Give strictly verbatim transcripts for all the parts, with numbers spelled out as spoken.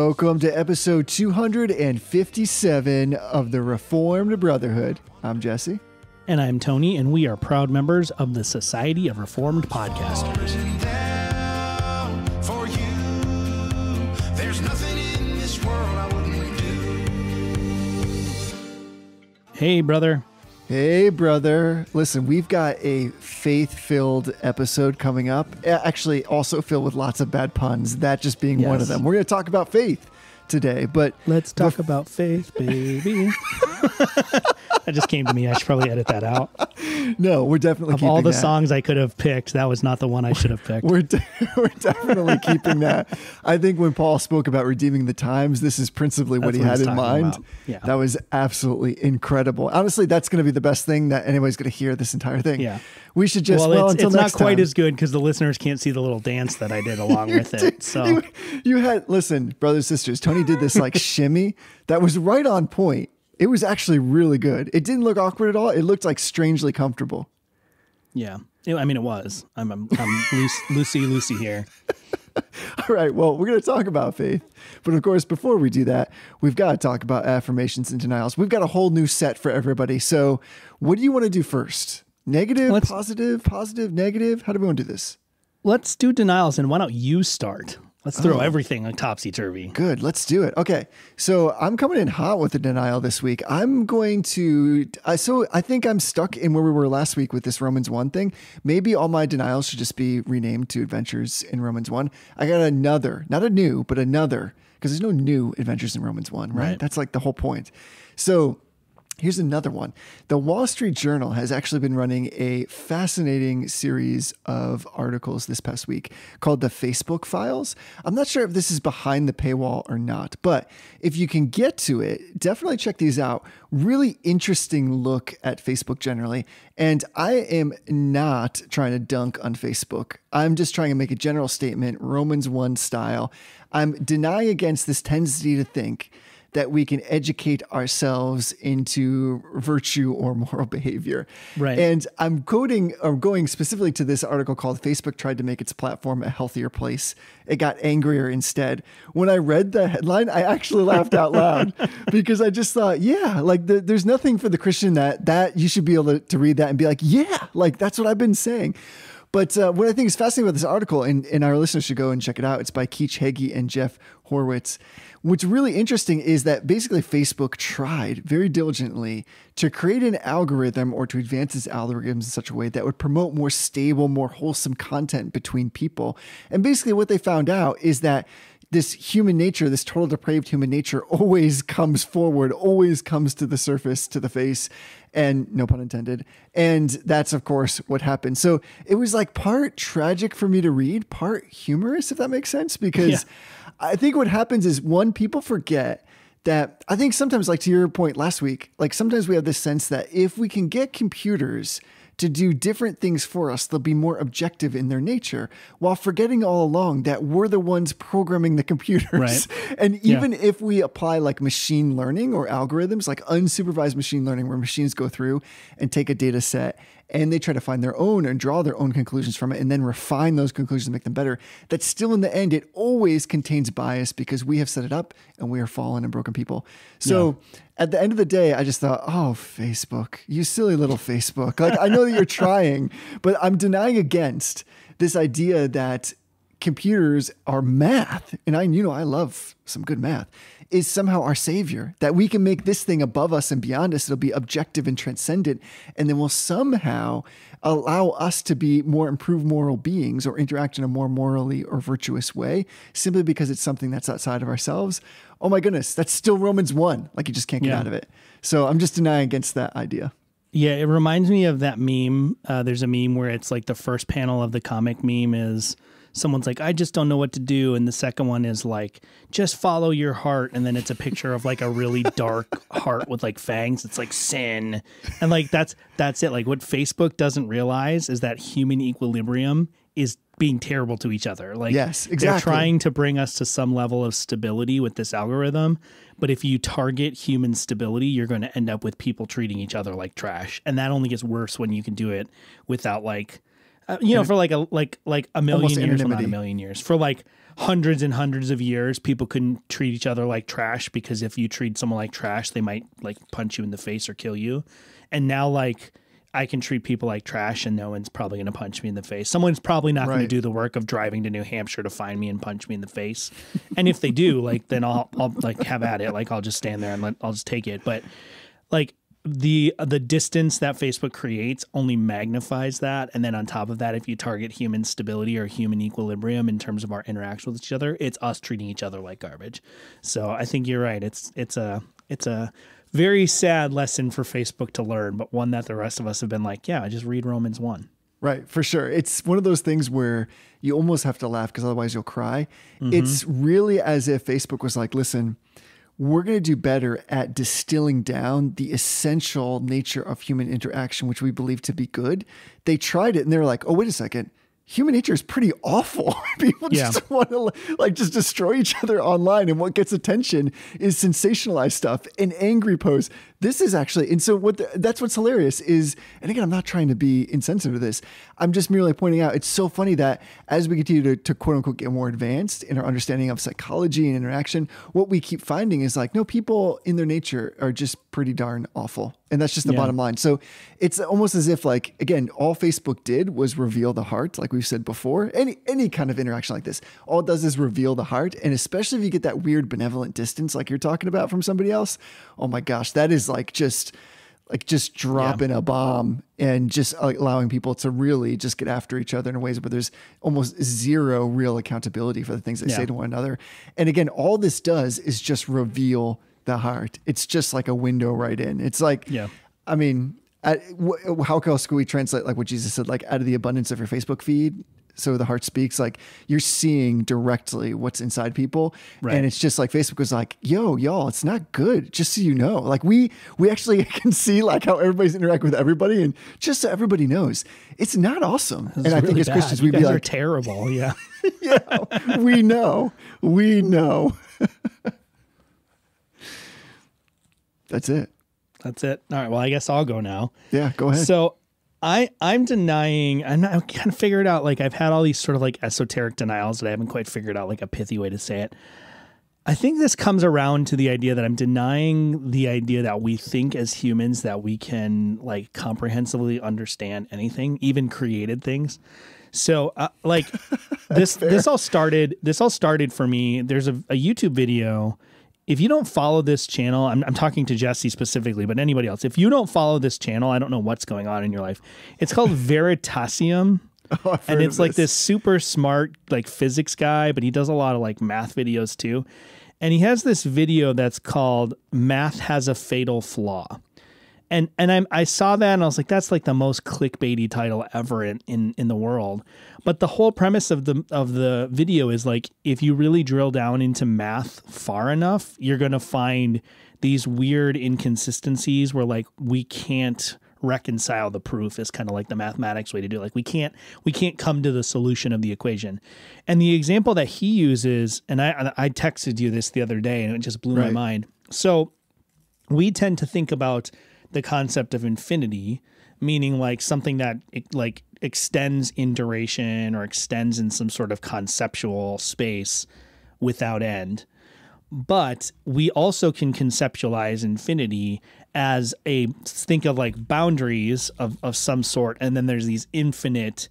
Welcome to episode two hundred fifty-seven of the Reformed Brotherhood. I'm Jesse. And I'm Tony, and we are proud members of the Society of Reformed Podcasters. Hey, brother. Hey, brother. Listen, we've got a faith-filled episode coming up. Actually, also filled with lots of bad puns, that just being yes. one of them. We're going to talk about faith today, but... Let's talk but... about faith, baby. That just came to me. I should probably edit that out. No, we're definitely of keeping all the that. songs I could have picked, that was not the one I should have picked. We're de- we're definitely keeping that. I think when Paul spoke about redeeming the times, this is principally what that's he what had in mind. Yeah. That was absolutely incredible. Honestly, that's going to be the best thing that anybody's going to hear this entire thing. Yeah. We should just, well, well it's, until it's next not quite time. as good because the listeners can't see the little dance that I did along with it. So you, you had, listen, brothers, sisters, Tony did this like shimmy that was right on point. It was actually really good. It didn't look awkward at all. It looked like strangely comfortable. Yeah. I mean, it was. I'm, I'm, I'm loose, Lucy, Lucy here. All right. Well, we're going to talk about faith. But of course, before we do that, we've got to talk about affirmations and denials. We've got a whole new set for everybody. So what do you want to do first? Negative, let's, positive, positive, negative? How do we want to do this? Let's do denials. And why don't you start? Let's throw oh, everything on topsy-turvy. Good. Let's do it. Okay. So I'm coming in hot with the denial this week. I'm going to, I so I think I'm stuck in where we were last week with this Romans one thing. Maybe all my denials should just be renamed to Adventures in Romans one. I got another, not a new, but another, because there's no new Adventures in Romans one, right? right? That's like the whole point. So here's another one. The Wall Street Journal has actually been running a fascinating series of articles this past week called the Facebook Files. I'm not sure if this is behind the paywall or not, but if you can get to it, definitely check these out. Really interesting look at Facebook generally. And I am not trying to dunk on Facebook. I'm just trying to make a general statement, Romans one style. I'm denying against this tendency to think that we can educate ourselves into virtue or moral behavior. Right. And I'm quoting or going specifically to this article called Facebook Tried to Make Its Platform a Healthier Place. It got angrier instead. When I read the headline, I actually laughed out loud because I just thought, yeah, like the, there's nothing for the Christian that, that you should be able to, to read that and be like, yeah, like that's what I've been saying. But uh, what I think is fascinating about this article, and, and our listeners should go and check it out, it's by Keach Hagee and Jeff Horwitz. What's really interesting is that basically Facebook tried very diligently to create an algorithm or to advance its algorithms in such a way that would promote more stable, more wholesome content between people. And basically what they found out is that this human nature, this total depraved human nature always comes forward, always comes to the surface, to the face, and no pun intended. And that's, of course, what happened. So it was like part tragic for me to read, part humorous, if that makes sense, because yeah. I think what happens is, one, people forget that I think sometimes, like to your point last week, like sometimes we have this sense that if we can get computers to do different things for us, they'll be more objective in their nature, while forgetting all along that we're the ones programming the computers. Right. And even yeah. if we apply like machine learning or algorithms, like unsupervised machine learning, where machines go through and take a data set and they try to find their own and draw their own conclusions from it and then refine those conclusions and make them better, that still in the end, it always contains bias because we have set it up and we are fallen and broken people. So yeah. at the end of the day, I just thought, oh, Facebook, you silly little Facebook. Like, I know that you're trying, but I'm denying against this idea that computers are math. And I, you know, I love some good math, is somehow our savior, that we can make this thing above us and beyond us. It'll be objective and transcendent. And then we'll somehow allow us to be more improved moral beings or interact in a more morally or virtuous way, simply because it's something that's outside of ourselves. Oh my goodness, that's still Romans one. Like, you just can't get yeah. out of it. So I'm just denying against that idea. Yeah, it reminds me of that meme. Uh, there's a meme where it's like the first panel of the comic meme is someone's like, I just don't know what to do. And the second one is like, just follow your heart. And then it's a picture of like a really dark heart with like fangs. It's like sin. And like, that's, that's it. Like, what Facebook doesn't realize is that human equilibrium is being terrible to each other. Like, yes, exactly. They're trying to bring us to some level of stability with this algorithm. But if you target human stability, you're going to end up with people treating each other like trash. And that only gets worse when you can do it without like Uh, you know, for like a like like a million Almost years, well, not a anonymity. million years, for like hundreds and hundreds of years, people couldn't treat each other like trash because if you treat someone like trash, they might like punch you in the face or kill you. And now, like, I can treat people like trash, and no one's probably going to punch me in the face. Someone's probably not going to Right. do the work of driving to New Hampshire to find me and punch me in the face. And if they do, like, then I'll I'll like have at it. Like, I'll just stand there and let, I'll just take it. But like, the the distance that Facebook creates only magnifies that, and then on top of that, if you target human stability or human equilibrium in terms of our interaction with each other, it's us treating each other like garbage. So I think you're right. It's it's a it's a very sad lesson for Facebook to learn, but one that the rest of us have been like, yeah, just read Romans one. Right, for sure. It's one of those things where you almost have to laugh because otherwise you'll cry. It's really as if Facebook was like, listen, we're going to do better at distilling down the essential nature of human interaction, which we believe to be good. They tried it and they were like, oh, wait a second. Human nature is pretty awful. People Yeah. just want to like just destroy each other online. And what gets attention is sensationalized stuff and angry posts. This is actually, and so what the, that's what's hilarious is, and again, I'm not trying to be insensitive to this. I'm just merely pointing out, it's so funny that as we continue to, to quote unquote get more advanced in our understanding of psychology and interaction, what we keep finding is like, no, people in their nature are just pretty darn awful. And that's just the Yeah. bottom line. So it's almost as if like, again, all Facebook did was reveal the heart, like we've said before. Any any kind of interaction like this, all it does is reveal the heart. And especially if you get that weird benevolent distance like you're talking about from somebody else, oh my gosh, that is like just like just dropping a bomb and just allowing people to really just get after each other in ways where there's almost zero real accountability for the things they Yeah. say to one another. And again, all this does is just reveal the heart. It's just like a window right in. It's like, Yeah. I mean, at, wh- how else could we translate like what Jesus said, like out of the abundance of your Facebook feed, so the heart speaks? Like you're seeing directly what's inside people. Right. And it's just like Facebook was like, yo, y'all, it's not good. Just so you know, like we, we actually can see like how everybody's interacting with everybody. And just so everybody knows, it's not awesome. It's and I think really as bad. Christians, You we'd be guys are like, terrible. Yeah. yeah, we know, we know. That's it. That's it. All right. Well, I guess I'll go now. Yeah, go ahead. So I I'm denying. I'm not. I kind of figured out. Like I've had all these sort of like esoteric denials that I haven't quite figured out like a pithy way to say it. I think this comes around to the idea that I'm denying the idea that we think as humans that we can like comprehensively understand anything, even created things. So uh, like this this all started. This all started for me. There's a, a YouTube video. If you don't follow this channel, I'm, I'm talking to Jesse specifically, but anybody else, if you don't follow this channel, I don't know what's going on in your life. It's called Veritasium. Oh, I've And heard it's of like this super smart like physics guy, but he does a lot of like math videos too. And he has this video that's called Math Has a Fatal Flaw. And and I I saw that and I was like, that's like the most clickbaity title ever in, in, in the world. But the whole premise of the of the video is like, if you really drill down into math far enough, you're gonna find these weird inconsistencies where like we can't reconcile the proof is kind of like the mathematics way to do it. Like we can't we can't come to the solution of the equation. And the example that he uses, and I I texted you this the other day and it just blew my Right. mind. So we tend to think about the concept of infinity, meaning like something that it, like extends in duration or extends in some sort of conceptual space without end. But we also can conceptualize infinity as a think of like boundaries of, of some sort. And then there's these infinite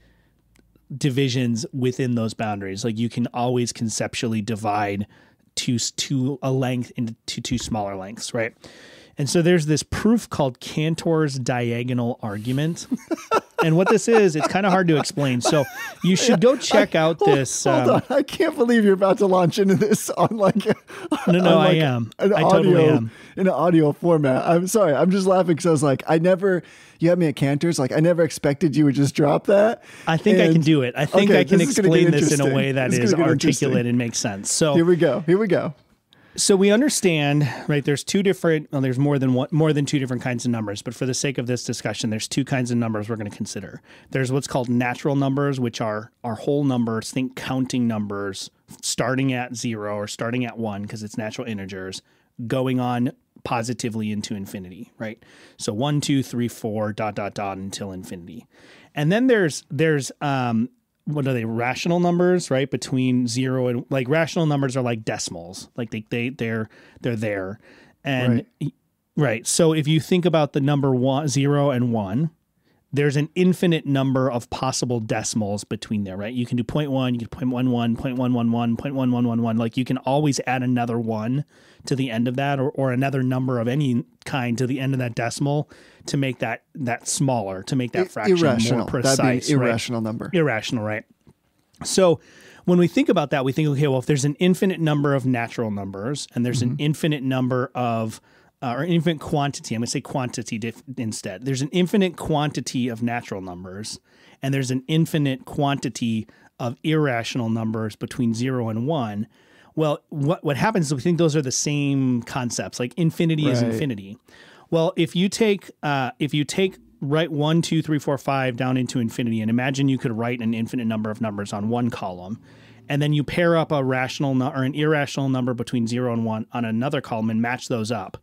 divisions within those boundaries. Like you can always conceptually divide two, two a length into two smaller lengths, right? And so there's this proof called Cantor's diagonal argument. And what this is, it's kind of hard to explain. So you should go check out Hold- this. Hold um, on, I can't believe you're about to launch into this on like a, No, no, on I like am. an I audio, totally am. in an audio format. I'm sorry, I'm just laughing because I was like, I never. You had me at Cantor's, like I never expected you would just drop that. I think I can And- do it. I think okay, I can this is gonna get explain this in a interesting. way that This is gonna get interesting. articulate and makes sense. So Here we go. Here we go. So we understand, right? There's two different, well, there's more than one, more than two different kinds of numbers, but for the sake of this discussion, there's two kinds of numbers we're going to consider. There's what's called natural numbers, which are our whole numbers, think counting numbers, starting at zero or starting at one because it's natural integers, going on positively into infinity, right? So one, two, three, four, dot, dot, dot until infinity. And then there's, there's, um, what are they? Rational numbers, right? Between zero and like rational numbers are like decimals, like they, they, they're, they're there. And right. right. So if you think about the number one, zero and one, there's an infinite number of possible decimals between there, right? You can do zero point one, you can do zero point one one, zero point one one one, zero point one one one one. Like you can always add another one to the end of that, or, or another number of any kind to the end of that decimal to make that that smaller, to make that fraction irrational. more precise. That'd be an right? irrational number. Irrational, right? So when we think about that, we think, okay, well, if there's an infinite number of natural numbers and there's mm-hmm. an infinite number of Uh, or infinite quantity. I'm going to say quantity dif- instead. There's an infinite quantity of natural numbers, and there's an infinite quantity of irrational numbers between zero and one. Well, what what happens is we think those are the same concepts, like infinity right. is infinity. Well, if you take uh, if you take write one, two, three, four, five down into infinity, and imagine you could write an infinite number of numbers on one column, and then you pair up a rational no- or an irrational number between zero and one on another column and match those up.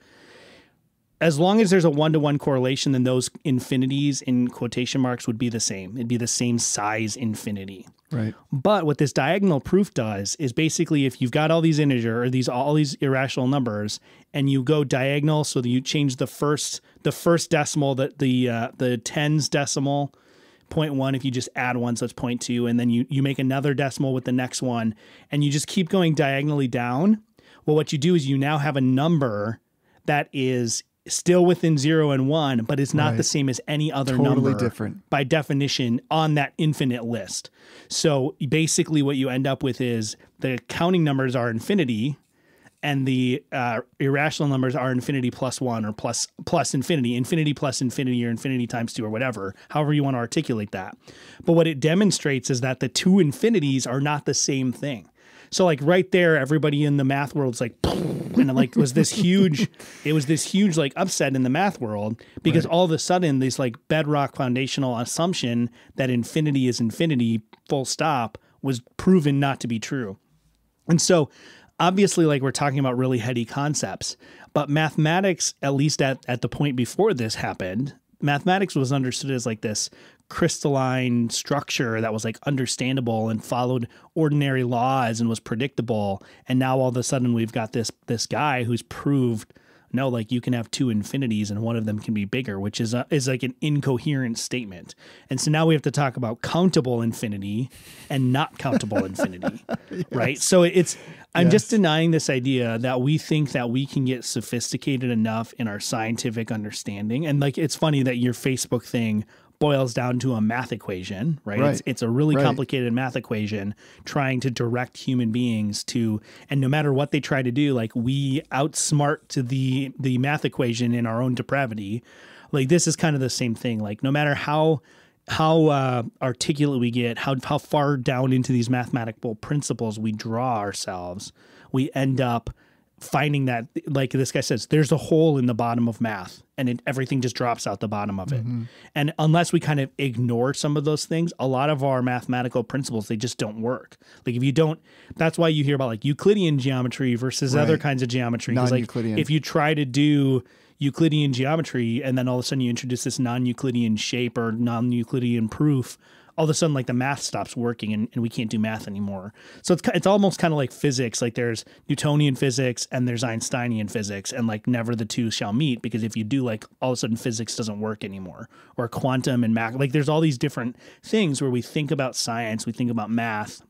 As long as there's a one-to-one correlation, then those infinities in quotation marks would be the same. It'd be the same size infinity. Right. But what this diagonal proof does is basically if you've got all these integer or these all these irrational numbers and you go diagonal, so that you change the first the first decimal, that the uh, the tens decimal, zero point one, if you just add one, so it's zero point two, and then you you make another decimal with the next one, and you just keep going diagonally down. Well, what you do is you now have a number that is still within zero and one, but it's not right. the same as any other totally number different. By definition on that infinite list. So basically what you end up with is the counting numbers are infinity and the uh, irrational numbers are infinity plus one or plus plus infinity, infinity plus infinity or infinity times two or whatever, however you want to articulate that. But what it demonstrates is that the two infinities are not the same thing. So like right there, everybody in the math world's like, and it like was this huge, it was this huge like upset in the math world because right. all of a sudden this like bedrock foundational assumption that infinity is infinity, full stop, was proven not to be true. And so obviously like we're talking about really heady concepts, but mathematics, at least at, at the point before this happened, mathematics was understood as like this crystalline structure that was like understandable and followed ordinary laws and was predictable. And now all of a sudden we've got this this guy who's proved no, like you can have two infinities and one of them can be bigger, which is a, is like an incoherent statement. And so now we have to talk about countable infinity and not countable infinity, yes. right? So it's I'm yes. just denying this idea that we think that we can get sophisticated enough in our scientific understanding. And like it's funny that your Facebook thing boils down to a math equation, right? right. It's, it's a really right. complicated math equation trying to direct human beings to, and no matter what they try to do, like we outsmart to the, the math equation in our own depravity. Like this is kind of the same thing. Like no matter how, how uh, articulate we get, how, how far down into these mathematical principles we draw ourselves, we end up finding that, like this guy says, there's a hole in the bottom of math and it, everything just drops out the bottom of it. Mm-hmm. And unless we kind of ignore some of those things, a lot of our mathematical principles, they just don't work. Like if you don't, that's why you hear about like Euclidean geometry versus right. other kinds of geometry. Because like if you try to do Euclidean geometry and then all of a sudden you introduce this non-Euclidean shape or non-Euclidean proof, all of a sudden like the math stops working and, and we can't do math anymore. So it's it's almost kind of like physics. Like there's Newtonian physics and there's Einsteinian physics, and like never the two shall meet, because if you do, like all of a sudden physics doesn't work anymore, or quantum and math. Like there's all these different things where we think about science, we think about math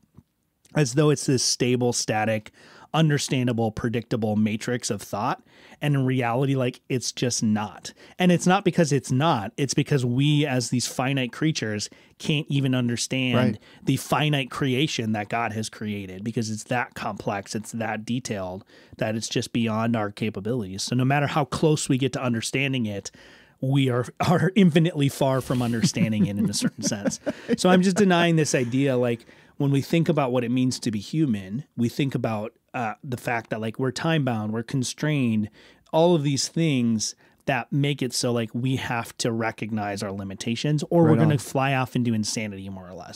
as though it's this stable, static, understandable, predictable matrix of thought. And in reality, like it's just not. And it's not because it's not, it's because we as these finite creatures can't even understand right. the finite creation that God has created, because it's that complex, it's that detailed, that it's just beyond our capabilities. So no matter how close we get to understanding it, we are are infinitely far from understanding it in a certain sense. So I'm just denying this idea. Like when we think about what it means to be human, we think about uh, the fact that like we're time bound, we're constrained, all of these things that make it so like we have to recognize our limitations, or right we're going to fly off into insanity more or less.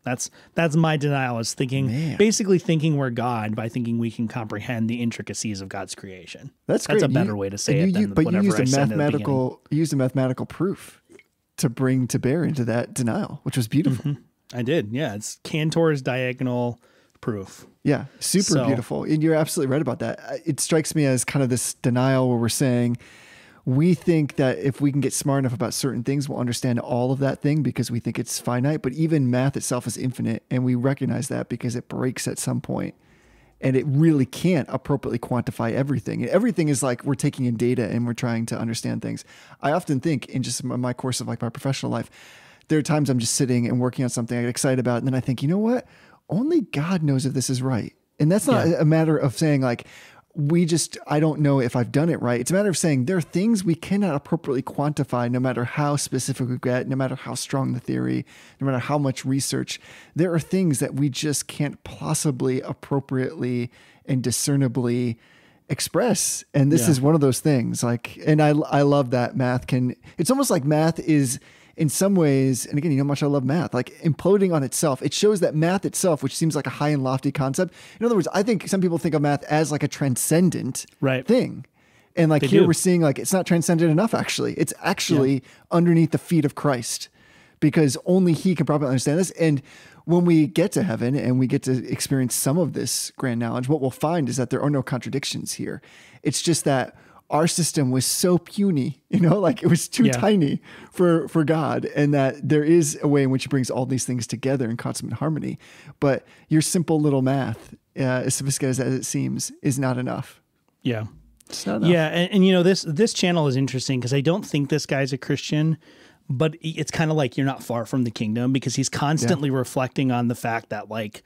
That's that's my denial, is thinking, Man. basically thinking we're God by thinking we can comprehend the intricacies of God's creation. That's That's great. a better You- way to say and it you- you- than but whatever you used I a said at the beginning. mathematical, you used a mathematical proof to bring to bear into that denial, which was beautiful. I did. Yeah. It's Cantor's diagonal proof. Yeah, super So- beautiful. And you're absolutely right about that. Uh, It strikes me as kind of this denial where we're saying we think that if we can get smart enough about certain things, we'll understand all of that thing because we think it's finite. But even math itself is infinite. And we recognize that because it breaks at some point. And it really can't appropriately quantify everything. And everything is like we're taking in data and we're trying to understand things. I often think in just my my course of like my professional life, there are times I'm just sitting and working on something I get excited about. And then I think, you know what? Only God knows if this is right. And that's not Yeah. a matter of saying like, we just, I don't know if I've done it right. It's a matter of saying there are things we cannot appropriately quantify, no matter how specific we get, no matter how strong the theory, no matter how much research. There are things that we just can't possibly appropriately and discernibly express. And this Yeah. is one of those things. Like, and I, I love that math can, it's almost like math is, in some ways, and again, you know how much I love math, like imploding on itself. It shows that math itself, which seems like a high and lofty concept. In other words, I think some people think of math as like a transcendent Right. thing. And like They here do. we're seeing like it's not transcendent enough, actually. It's actually underneath the feet of Christ because only he can probably understand this. And when we get to heaven and we get to experience some of this grand knowledge, what we'll find is that there are no contradictions here. It's just that our system was so puny, you know, like it was too Yeah. tiny for, for God, and that there is a way in which he brings all these things together in consummate harmony. But your simple little math, uh, as sophisticated as it seems, is not enough. Yeah. It's not enough. Yeah, and, and you know this this channel is interesting because I don't think this guy's a Christian, but it's kind of like you're not far from the kingdom because he's constantly reflecting on the fact that like,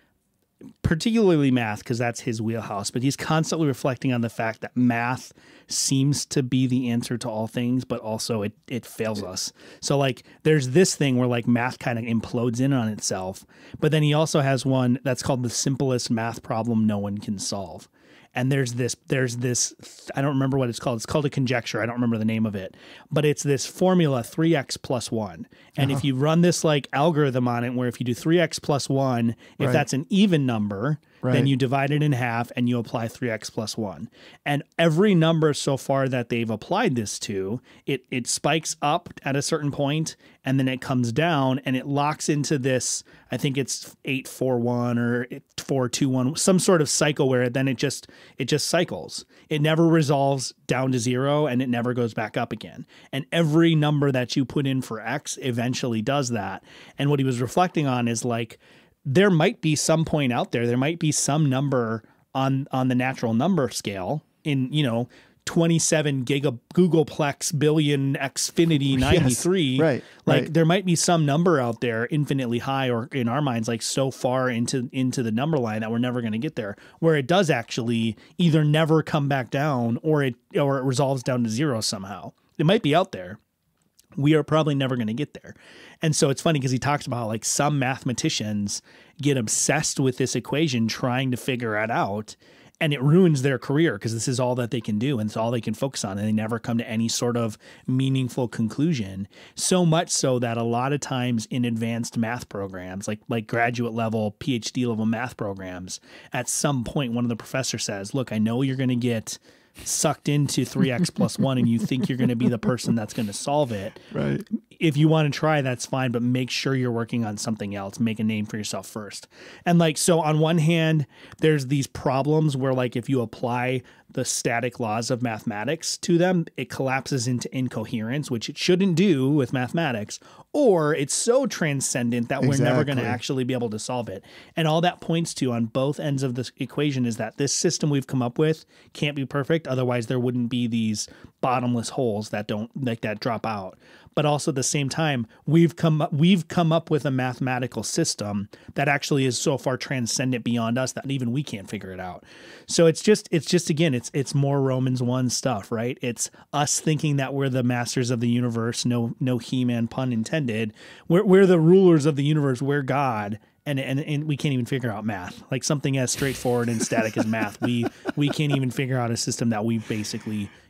particularly math, because that's his wheelhouse, but he's constantly reflecting on the fact that math seems to be the answer to all things, but also it it fails us. So like there's this thing where like math kind of implodes in on itself, but then he also has one that's called the simplest math problem no one can solve. And there's this, there's this, I don't remember what it's called. It's called a conjecture. I don't remember the name of it, but it's this formula three x plus one. And Uh-huh. if you run this like algorithm on it, where if you do three x plus one, if Right. that's an even number, Right. then you divide it in half and you apply three x plus one. And every number so far that they've applied this to, it, it spikes up at a certain point and then it comes down and it locks into this, I think it's eight four one or four two one, some sort of cycle where then it just it just cycles. It never resolves down to zero and it never goes back up again. And every number that you put in for x eventually does that. And what he was reflecting on is like there might be some point out there, there might be some number on on the natural number scale in, you know, twenty-seven giga Googleplex billion Xfinity ninety-three. Yes, right, Like right. there might be some number out there infinitely high or in our minds, like so far into, into the number line that we're never going to get there, where it does actually either never come back down or it, or it resolves down to zero somehow. It might be out there. We are probably never going to get there. And so it's funny because he talks about like some mathematicians get obsessed with this equation trying to figure it out, and it ruins their career because this is all that they can do and it's all they can focus on, and they never come to any sort of meaningful conclusion. So much so that a lot of times in advanced math programs, like like graduate level, PhD level math programs, at some point one of the professors says, look, I know you're going to get sucked into three x plus one and you think you're going to be the person that's going to solve it. Right. If you want to try, that's fine, but make sure you're working on something else. Make a name for yourself first. And like, so on one hand, there's these problems where like if you apply the static laws of mathematics to them, it collapses into incoherence, which it shouldn't do with mathematics, or it's so transcendent that we're never going to Exactly. actually be able to solve it. And all that points to on both ends of this equation is that this system we've come up with can't be perfect. Otherwise there wouldn't be these bottomless holes that don't like that drop out. But also at the same time, we've come up, we've come up with a mathematical system that actually is so far transcendent beyond us that even we can't figure it out. So it's just, it's just, again, it's, it's more Romans one stuff, right? It's us thinking that we're the masters of the universe. No, no He-Man pun intended. We're, we're the rulers of the universe. We're God. And, and and we can't even figure out math, like something as straightforward and static as math. We we can't even figure out a system that we basically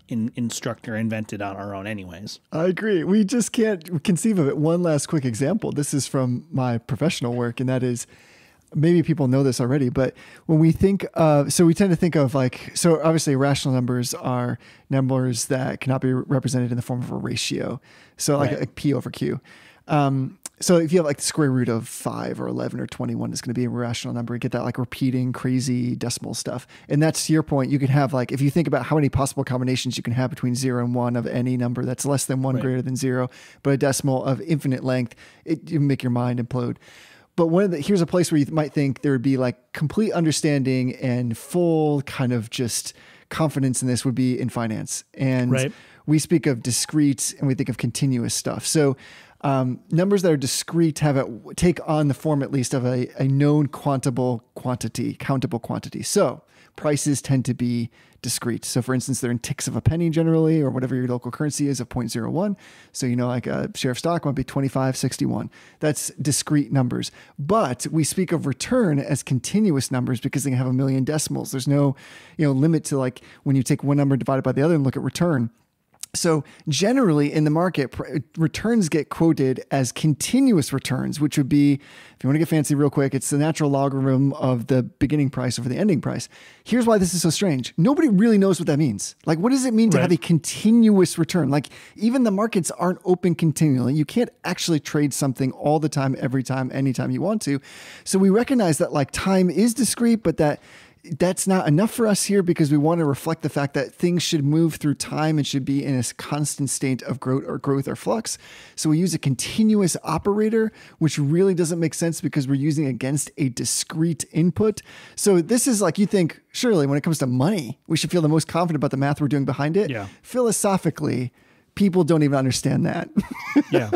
in, instructor invented on our own anyways. I agree. We just can't conceive of it. One last quick example. This is from my professional work, and that is, maybe people know this already, but when we think of, so we tend to think of like, so obviously rational numbers are numbers that cannot be represented in the form of a ratio. So like, right. like P over Q. Um, so if you have like the square root of five or eleven or twenty-one, it's going to be a rational number. You get that like repeating crazy decimal stuff. And that's to your point. You can have like, if you think about how many possible combinations you can have between zero and one of any number that's less than one right. greater than zero, but a decimal of infinite length, it you make your mind implode. But one of the, here's a place where you might think there would be like complete understanding and full kind of just confidence in this would be in finance. And right. we speak of discrete and we think of continuous stuff. So um, numbers that are discrete have a, take on the form at least of a, a known quantable quantity, countable quantity. So prices tend to be discrete. So for instance, they're in ticks of a penny generally, or whatever your local currency is of zero point zero one. So, you know, like a share of stock might be twenty-five sixty-one. That's discrete numbers. But we speak of return as continuous numbers because they have a million decimals. There's no, you know, limit to like when you take one number divided by the other and look at return. So generally in the market, returns get quoted as continuous returns, which would be, if you want to get fancy real quick, it's the natural logarithm of the beginning price over the ending price. Here's why this is so strange. Nobody really knows what that means. Like, what does it mean to right. have a continuous return? Like, even the markets aren't open continually. You can't actually trade something all the time, every time, anytime you want to. So we recognize that like time is discrete, but that that's not enough for us here because we want to reflect the fact that things should move through time and should be in a constant state of growth or growth or flux. So we use a continuous operator, which really doesn't make sense because we're using against a discrete input. So this is like, you think, surely when it comes to money, we should feel the most confident about the math we're doing behind it. Yeah. Philosophically, people don't even understand that. Yeah.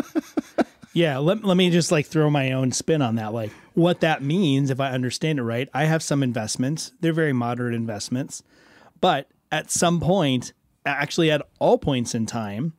Yeah, let, let me just like throw my own spin on that. Like what that means, if I understand it right, I have some investments. They're very moderate investments. But at some point, actually at all points in time,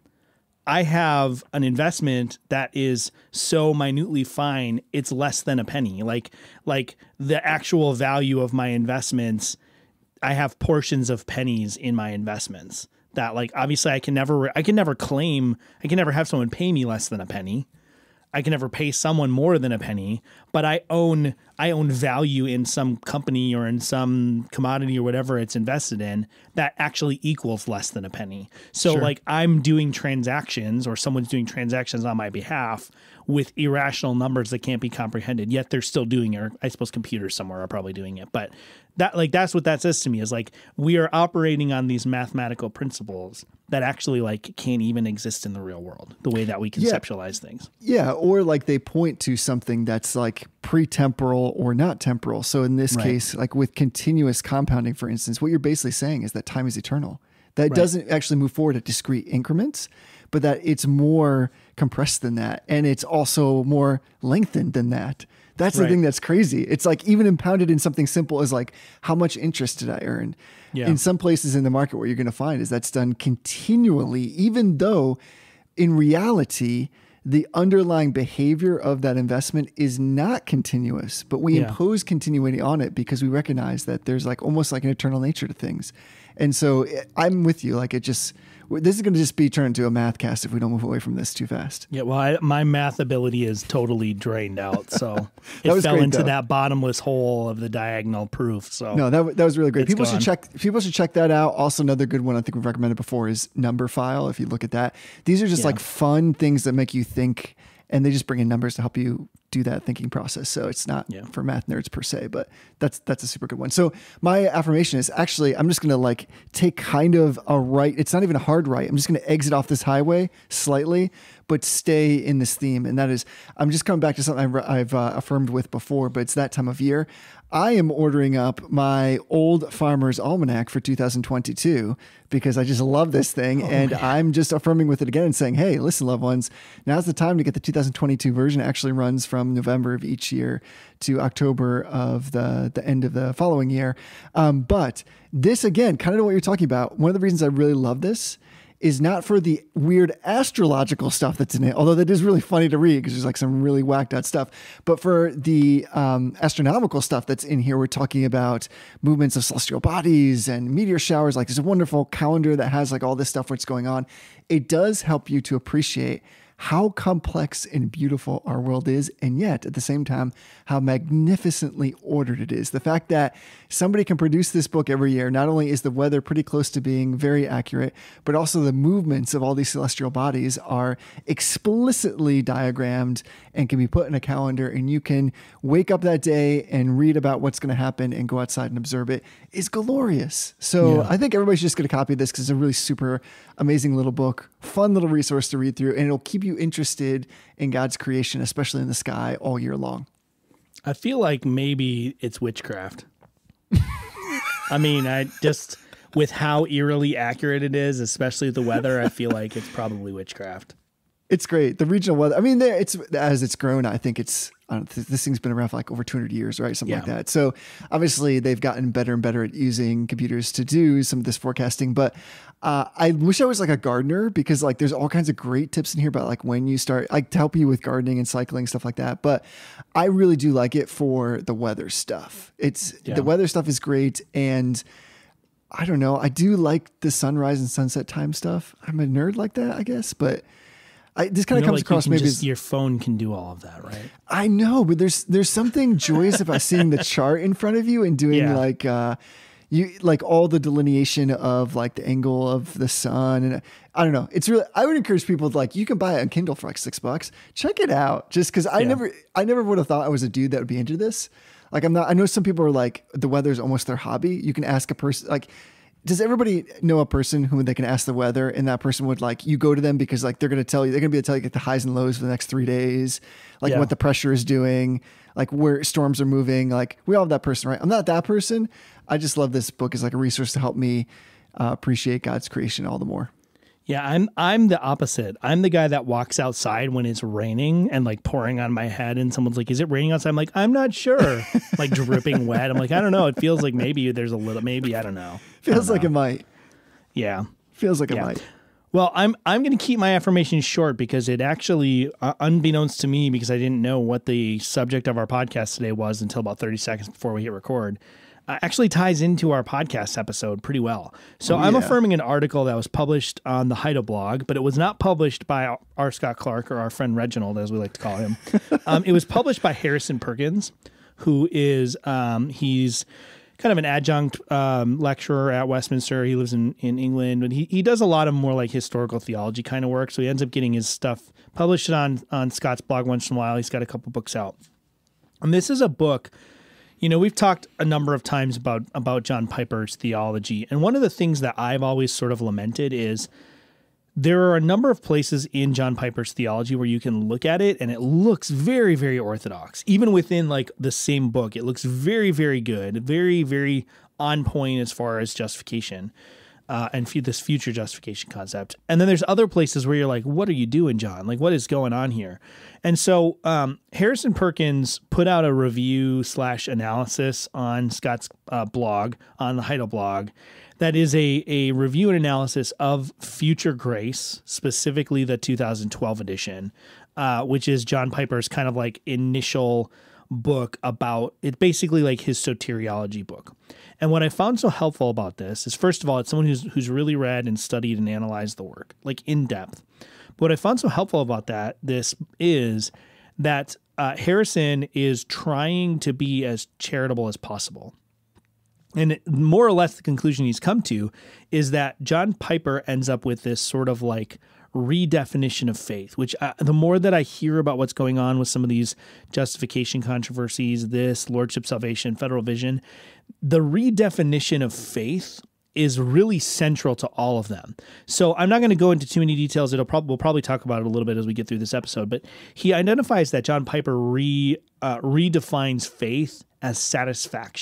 I have an investment that is so minutely fine, it's less than a penny. Like, like the actual value of my investments, I have portions of pennies in my investments that like, obviously I can never, I can never claim, I can never have someone pay me less than a penny. I can never pay someone more than a penny, but I own I own value in some company or in some commodity or whatever it's invested in that actually equals less than a penny. So sure. like I'm doing transactions or someone's doing transactions on my behalf with irrational numbers that can't be comprehended, yet they're still doing it. Or I suppose computers somewhere are probably doing it. But that like that's what that says to me is like we are operating on these mathematical principles that actually like can't even exist in the real world, the way that we conceptualize yeah. things. Yeah, or like they point to something that's like pre-temporal or not temporal. So in this right. case, like with continuous compounding, for instance, what you're basically saying is that time is eternal. That right. doesn't actually move forward at discrete increments, but that it's more compressed than that. And it's also more lengthened than that. That's the right. thing that's crazy. It's like even impounded in something simple as like, how much interest did I earn? Yeah. In some places in the market, what you're going to find is that's done continually, even though in reality, the underlying behavior of that investment is not continuous, but we yeah. impose continuity on it because we recognize that there's like almost like an eternal nature to things. And so I'm with you. Like it just, this is going to just be turned into a math cast if we don't move away from this too fast. Yeah. Well, I, my math ability is totally drained out. So it fell great, into though. that bottomless hole of the diagonal proof. So no, that, that was really great. People gone. should check, people should check that out. Also, another good one I think we've recommended before is Numberphile. If you look at that, these are just yeah. like fun things that make you think, and they just bring in numbers to help you do that thinking process. So it's not yeah. for math nerds per se, but that's that's a super good one. So my affirmation is actually, I'm just going to like take kind of a right. It's not even a hard right. I'm just going to exit off this highway slightly, but stay in this theme. And that is, I'm just coming back to something I've, I've uh, affirmed with before, but it's that time of year. I am ordering up my Old Farmer's Almanac for two thousand twenty-two because I just love this thing. Oh, and man. I'm just affirming with it again and saying, hey, listen, loved ones, now's the time to get the two thousand twenty-two version. It actually runs from November of each year to October of the, the end of the following year. Um, but this, again, kind of what you're talking about. One of the reasons I really love this is not for the weird astrological stuff that's in it, although that is really funny to read because there's like some really whacked out stuff. But for the um, astronomical stuff that's in here, we're talking about movements of celestial bodies and meteor showers. Like there's a wonderful calendar that has like all this stuff what's going on. It does help you to appreciate how complex and beautiful our world is, and yet at the same time, how magnificently ordered it is. The fact that somebody can produce this book every year, not only is the weather pretty close to being very accurate, but also the movements of all these celestial bodies are explicitly diagrammed and can be put in a calendar, and you can wake up that day and read about what's going to happen and go outside and observe it, is glorious. So yeah. I think everybody's just going to copy this because it's a really super amazing little book, fun little resource to read through, and it'll keep you interested in God's creation, especially in the sky, all year long. I feel like maybe it's witchcraft. I mean, I just, with how eerily accurate it is, especially with the weather, I feel like it's probably witchcraft. It's great. The regional weather, I mean, it's as it's grown, I think it's, I don't, this thing's been around for like over two hundred years, right? Something yeah. like that. So obviously they've gotten better and better at using computers to do some of this forecasting. But uh, I wish I was like a gardener because like there's all kinds of great tips in here about like when you start, like to help you with gardening and cycling, stuff like that. But I really do like it for the weather stuff. It's yeah. the weather stuff is great. And I don't know, I do like the sunrise and sunset time stuff. I'm a nerd like that, I guess, but I, this kind of you know, comes like across maybe just, as, your phone can do all of that, right? I know, but there's there's something joyous about seeing the chart in front of you and doing yeah. like uh, you like all the delineation of like the angle of the sun, and I don't know. It's really I would encourage people to, like you can buy it on Kindle for like six bucks. Check it out, just because I yeah. never I never would have thought I was a dude that would be into this. Like I'm not. I know some people are like the weather is almost their hobby. You can ask a person like. Does everybody know a person who they can ask the weather and that person would like, you go to them because like, they're going to tell you, they're going to be able to tell you like, the highs and lows for the next three days, like yeah. what the pressure is doing, like where storms are moving. Like we all have that person, right? I'm not that person. I just love this book as like a resource to help me uh, appreciate God's creation all the more. Yeah, I'm I'm the opposite. I'm the guy that walks outside when it's raining and like pouring on my head, and someone's like, "Is it raining outside?" I'm like, "I'm not sure." Like dripping wet. I'm like, "I don't know. It feels like maybe there's a little. Maybe I don't know." Feels don't like know. it might. Yeah, feels like yeah. it might. Well, I'm I'm going to keep my affirmation short because it actually, uh, unbeknownst to me, because I didn't know what the subject of our podcast today was until about thirty seconds before we hit record. Uh, actually ties into our podcast episode pretty well. So oh, I'm yeah. affirming an article that was published on the Heidel blog, but it was not published by R. Scott Clark or our friend Reginald, as we like to call him. um, it was published by Harrison Perkins, who is, um, he's kind of an adjunct um, lecturer at Westminster. He lives in, in England, and he, he does a lot of more like historical theology kind of work. So he ends up getting his stuff published on, on Scott's blog once in a while. He's got a couple books out. And this is a book. You know, we've talked a number of times about, about John Piper's theology, and one of the things that I've always sort of lamented is there are a number of places in John Piper's theology where you can look at it and it looks very, very orthodox. Even within like the same book, it looks very, very good, very, very on point as far as justification. Uh, and f- this future justification concept. And then there's other places where you're like, what are you doing, John? Like, what is going on here? And so um, Harrison Perkins put out a review slash analysis on Scott's uh, blog, on the Heidel blog, that is a, a review and analysis of Future Grace, specifically the two thousand twelve edition, uh, which is John Piper's kind of like initial book about it, basically like his soteriology book. And what I found so helpful about this is, first of all, it's someone who's who's really read and studied and analyzed the work, like in depth. But what I found so helpful about that, this is that uh, Harrison is trying to be as charitable as possible. And more or less the conclusion he's come to is that John Piper ends up with this sort of like redefinition of faith, which I, the more that I hear about what's going on with some of these justification controversies, this lordship, salvation, federal vision, the redefinition of faith is really central to all of them. So I'm not going to go into too many details. It'll probably, we'll probably talk about it a little bit as we get through this episode, but he identifies that John Piper re, uh, redefines faith as satisfaction.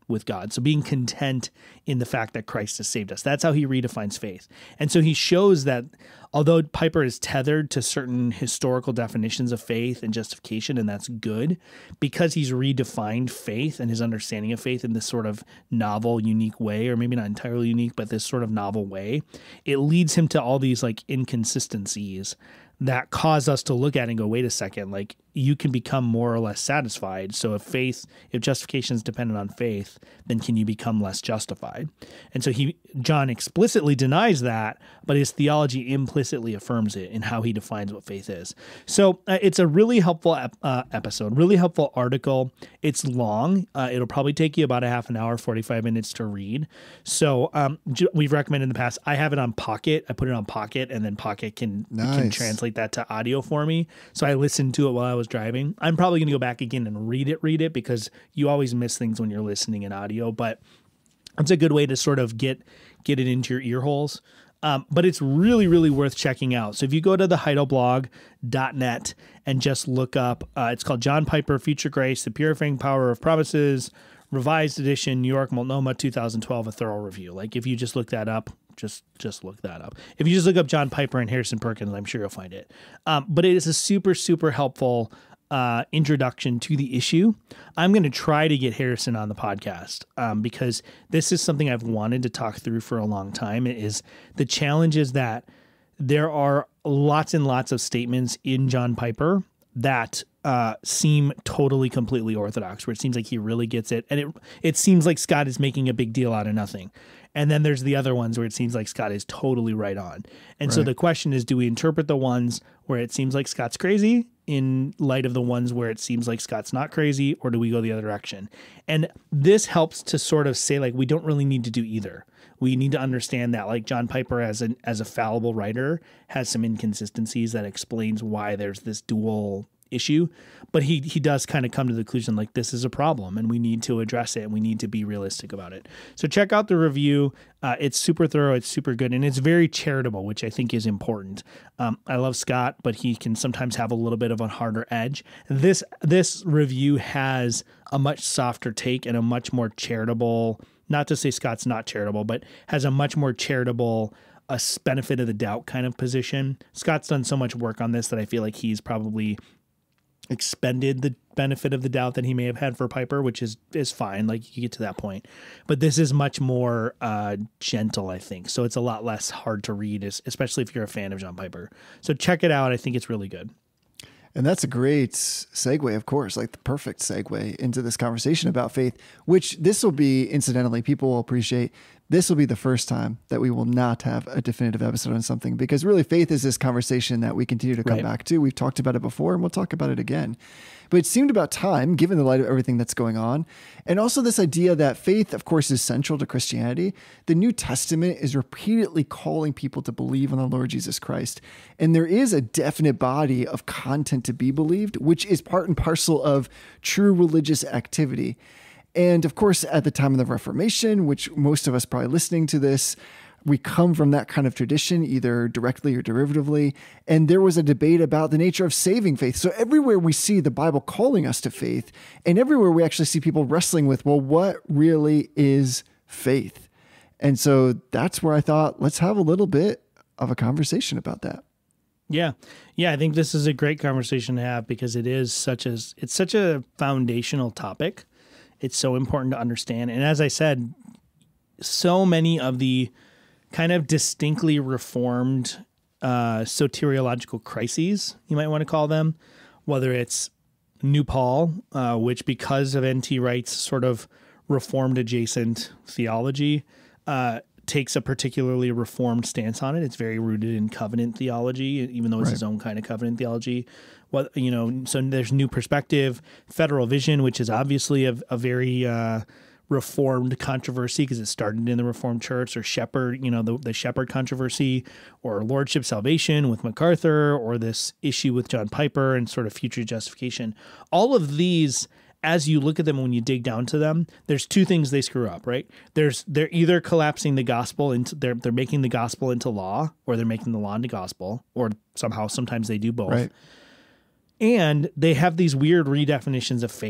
with God. So being content in the fact that Christ has saved us. That's how he redefines faith. And so he shows that although Piper is tethered to certain historical definitions of faith and justification, and that's good, because he's redefined faith and his understanding of faith in this sort of novel, unique way, or maybe not entirely unique, but this sort of novel way, it leads him to all these like inconsistencies that cause us to look at it and go, wait a second, like you can become more or less satisfied. So if faith, if justification is dependent on faith, then can you become less justified? And so he, John explicitly denies that, but his theology implicitly affirms it in how he defines what faith is. So uh, it's a really helpful ep- uh, episode, really helpful article. It's long. Uh, it'll probably take you about a half an hour, forty-five minutes to read. So um, j- we've recommended in the past, I have it on Pocket. I put it on Pocket, and then Pocket can, nice. can translate that to audio for me. So I listened to it while I was driving. I'm probably going to go back again and read it, read it, because you always miss things when you're listening in audio, but it's a good way to sort of get, get it into your ear holes. Um, but it's really, really worth checking out. So if you go to the heidelblog dot net and just look up, uh, it's called John Piper, Future Grace, The Purifying Power of Promises, Revised Edition, New York, Multnomah, two thousand twelve, a thorough review. Like if you just look that up, just just look that up. If you just look up John Piper and Harrison Perkins, I'm sure you'll find it. Um, but it is a super, super helpful uh, introduction to the issue. I'm going to try to get Harrison on the podcast um, because this is something I've wanted to talk through for a long time. It is the challenge is that there are lots and lots of statements in John Piper that uh, seem totally, completely orthodox, where it seems like he really gets it. And it it seems like Scott is making a big deal out of nothing. And then there's the other ones where it seems like Scott is totally right on. And right. So the question is, do we interpret the ones where it seems like Scott's crazy in light of the ones where it seems like Scott's not crazy, or do we go the other direction? And this helps to sort of say, like, we don't really need to do either. We need to understand that, like, John Piper as an as a fallible writer has some inconsistencies that explains why there's this dual issue, but he he does kind of come to the conclusion like this is a problem and we need to address it and we need to be realistic about it. So check out the review. Uh, it's super thorough. It's super good. And it's very charitable, which I think is important. Um, I love Scott, but he can sometimes have a little bit of a harder edge. This, this review has a much softer take and a much more charitable, not to say Scott's not charitable, but has a much more charitable a benefit of the doubt kind of position. Scott's done so much work on this that I feel like he's probably expended the benefit of the doubt that he may have had for Piper, which is is fine. Like you get to that point, but this is much more uh, gentle, I think. So it's a lot less hard to read, especially if you're a fan of John Piper. So check it out. I think it's really good. And that's a great segue, of course, like the perfect segue into this conversation about faith, which this will be, incidentally, people will appreciate. This will be the first time that we will not have a definitive episode on something, because really faith is this conversation that we continue to come right. back to. We've talked about it before and we'll talk about it again. But it seemed about time, given the light of everything that's going on. And also this idea that faith, of course, is central to Christianity. The New Testament is repeatedly calling people to believe on the Lord Jesus Christ. And there is a definite body of content to be believed, which is part and parcel of true religious activity. And of course, at the time of the Reformation, which most of us probably listening to this, we come from that kind of tradition, either directly or derivatively. And there was a debate about the nature of saving faith. So everywhere we see the Bible calling us to faith, and everywhere we actually see people wrestling with, well, what really is faith? And so that's where I thought, let's have a little bit of a conversation about that. Yeah. Yeah. I think this is a great conversation to have because it is such a, it's such a foundational topic. It's so important to understand. And as I said, so many of the kind of distinctly reformed uh, soteriological crises, you might want to call them, whether it's New Paul, uh, which because of N T Wright's sort of reformed adjacent theology, uh, takes a particularly reformed stance on it. It's very rooted in covenant theology, even though it's right. his own kind of covenant theology. What you know, so there's New Perspective, Federal Vision, which is obviously a, a very uh, reformed controversy because it started in the Reformed Church, or Shepherd, you know, the, the Shepherd controversy, or Lordship Salvation with MacArthur, or this issue with John Piper and sort of future justification. All of these, as you look at them, when you dig down to them, there's two things they screw up, right? There's they're either collapsing the gospel into they're they're making the gospel into law, or they're making the law into gospel, or somehow sometimes they do both. Right. And they have these weird redefinitions of faith.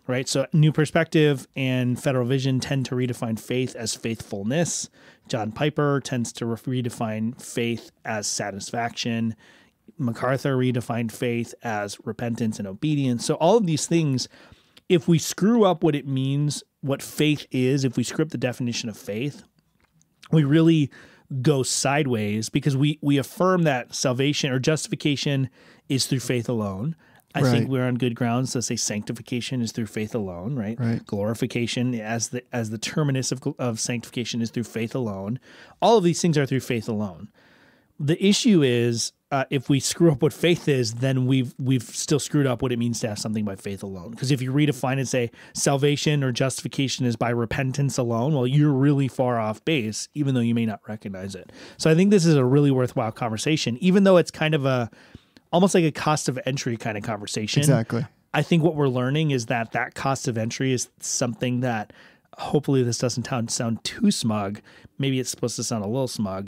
right? So New Perspective and Federal Vision tend to redefine faith as faithfulness. John Piper tends to re- redefine faith as satisfaction. MacArthur redefined faith as repentance and obedience. So all of these things, if we screw up what it means, what faith is, if we screw up the definition of faith, we really go sideways, because we we affirm that salvation or justification is through faith alone. I Right. think we're on good grounds to say sanctification is through faith alone, right? Right. Glorification as the as the terminus of of sanctification is through faith alone. All of these things are through faith alone. The issue is uh, if we screw up what faith is, then we've we've still screwed up what it means to have something by faith alone. Because if you redefine and say salvation or justification is by repentance alone, well, you're really far off base, even though you may not recognize it. So I think this is a really worthwhile conversation, even though it's kind of a almost like a cost of entry kind of conversation. Exactly. I think what we're learning is that that cost of entry is something that, hopefully this doesn't sound, sound too smug. Maybe it's supposed to sound a little smug.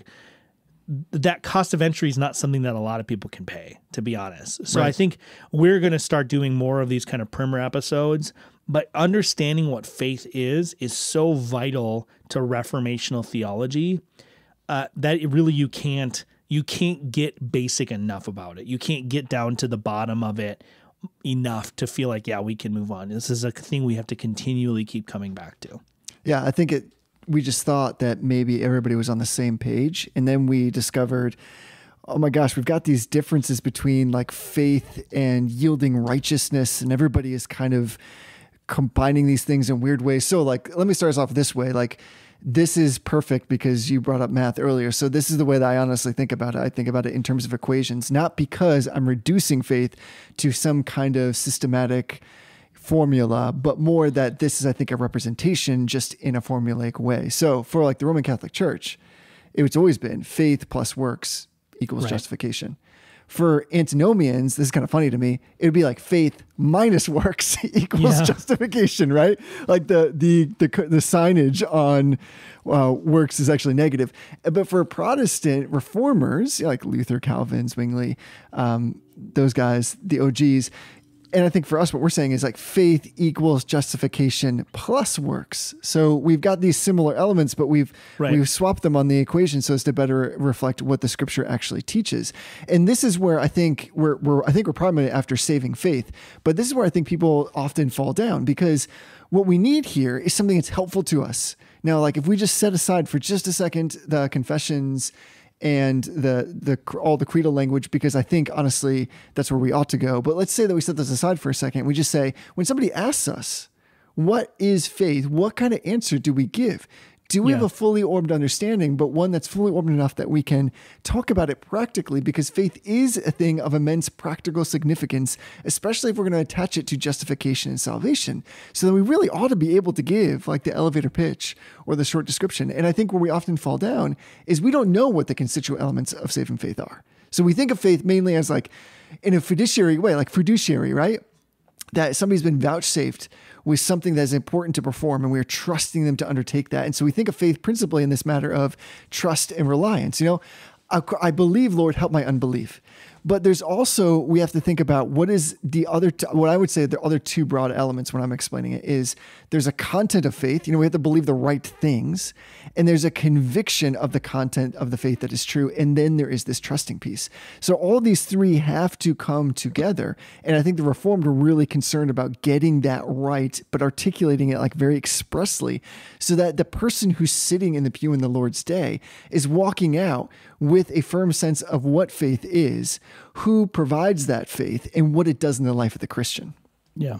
That cost of entry is not something that a lot of people can pay, to be honest. So Right. I think we're going to start doing more of these kind of primer episodes, but understanding what faith is is so vital to reformational theology uh, that it really you can't you can't get basic enough about it. You can't get down to the bottom of it enough to feel like, yeah, we can move on. This is a thing we have to continually keep coming back to. Yeah, I think it. We just thought that maybe everybody was on the same page, and then we discovered, oh my gosh, we've got these differences between like faith and yielding righteousness, and everybody is kind of combining these things in weird ways. So like, let me start us off this way. Like, this is perfect because you brought up math earlier. So this is the way that I honestly think about it. I think about it in terms of equations, not because I'm reducing faith to some kind of systematic formula, but more that this is, I think, a representation just in a formulaic way. So for like the Roman Catholic Church, it's always been faith plus works equals Right. justification. For antinomians, this is kind of funny to me, it would be like faith minus works equals Yeah. justification, right? Like the the the, the signage on uh, works is actually negative. But for Protestant reformers, like Luther, Calvin, Zwingli, um, those guys, the O Gs, and I think for us, what we're saying is like faith equals justification plus works. So we've got these similar elements, but we've Right. we've swapped them on the equation so as to better reflect what the scripture actually teaches. And this is where I think we're, we're I think we're probably after saving faith, but this is where I think people often fall down, because what we need here is something that's helpful to us. Now, like if we just set aside for just a second the confessions and the the all the creedal language, because I think honestly that's where we ought to go. But let's say that we set this aside for a second. We just say, when somebody asks us, what is faith? What kind of answer do we give? Do we Yeah. have a fully orbed understanding, but one that's fully orbed enough that we can talk about it practically? Because faith is a thing of immense practical significance, especially if we're going to attach it to justification and salvation. So then we really ought to be able to give like the elevator pitch or the short description. And I think where we often fall down is we don't know what the constituent elements of saving faith are. So we think of faith mainly as like in a fiduciary way, like fiduciary, right? That somebody's been vouchsafed with something that is important to perform, and we're trusting them to undertake that. And so we think of faith principally in this matter of trust and reliance. You know, I, I believe, Lord, help my unbelief. But there's also, we have to think about what is the other, t- what I would say the other two broad elements when I'm explaining it is there's a content of faith. You know, we have to believe the right things, and there's a conviction of the content of the faith that is true. And then there is this trusting piece. So all these three have to come together. And I think the Reformed are really concerned about getting that right, but articulating it like very expressly so that the person who's sitting in the pew in the Lord's day is walking out with a firm sense of what faith is, who provides that faith, and what it does in the life of the Christian. Yeah.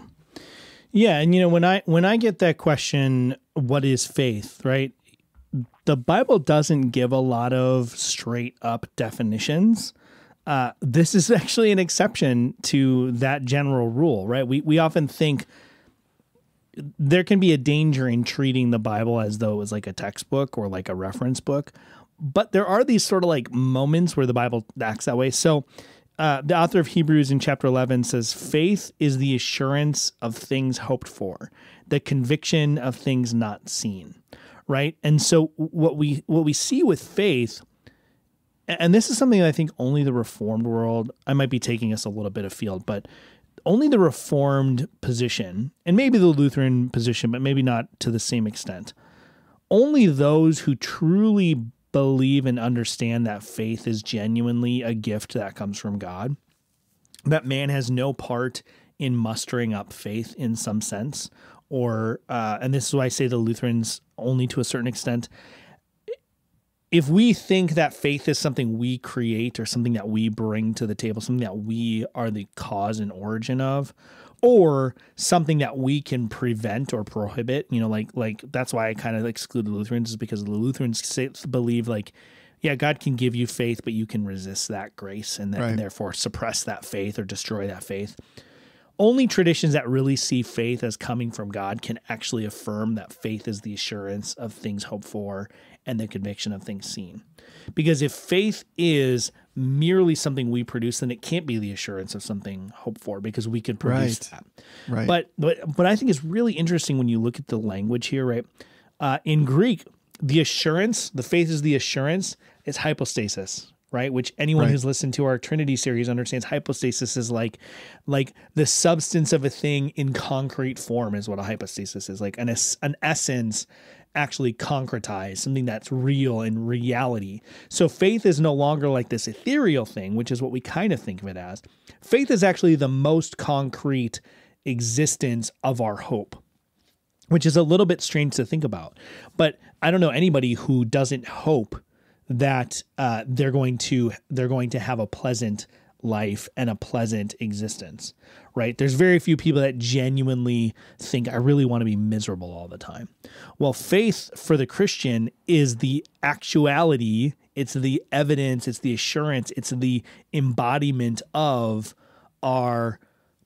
Yeah. And you know, when I when I get that question, what is faith, right? The Bible doesn't give a lot of straight up definitions. Uh, this is actually an exception to that general rule, right? We we often think there can be a danger in treating the Bible as though it was like a textbook or like a reference book. But there are these sort of like moments where the Bible acts that way. So uh, the author of Hebrews in chapter eleven says, faith is the assurance of things hoped for, the conviction of things not seen, right? And so what we what we see with faith, and this is something that I think only the Reformed world, I might be taking us a little bit afield, but only the Reformed position, and maybe the Lutheran position, but maybe not to the same extent, only those who truly believe and understand that faith is genuinely a gift that comes from God, that man has no part in mustering up faith in some sense, or, uh, and this is why I say the Lutherans only to a certain extent. If we think that faith is something we create or something that we bring to the table, something that we are the cause and origin of, or something that we can prevent or prohibit, you know, like, like that's why I kind of exclude the Lutherans, is because the Lutherans say, believe like, yeah, God can give you faith, but you can resist that grace and, then, right. and therefore suppress that faith or destroy that faith. Only traditions that really see faith as coming from God can actually affirm that faith is the assurance of things hoped for and the conviction of things seen. Because if faith is merely something we produce, then it can't be the assurance of something hoped for, because we can produce right. that. Right. But but but I think it's really interesting when you look at the language here, right? Uh, in Greek, the assurance, the faith is the assurance, is hypostasis, right? Which anyone right. who's listened to our Trinity series understands. Hypostasis is like like the substance of a thing in concrete form is what a hypostasis is, like an an essence actually concretized, something that's real in reality. So faith is no longer like this ethereal thing, which is what we kind of think of it as. Faith is actually the most concrete existence of our hope, which is a little bit strange to think about. But I don't know anybody who doesn't hope that uh, they're going to they're going to have a pleasant life and a pleasant existence, right? There's very few people that genuinely think, I really want to be miserable all the time. Well, faith for the Christian is the actuality, it's the evidence, it's the assurance, it's the embodiment of our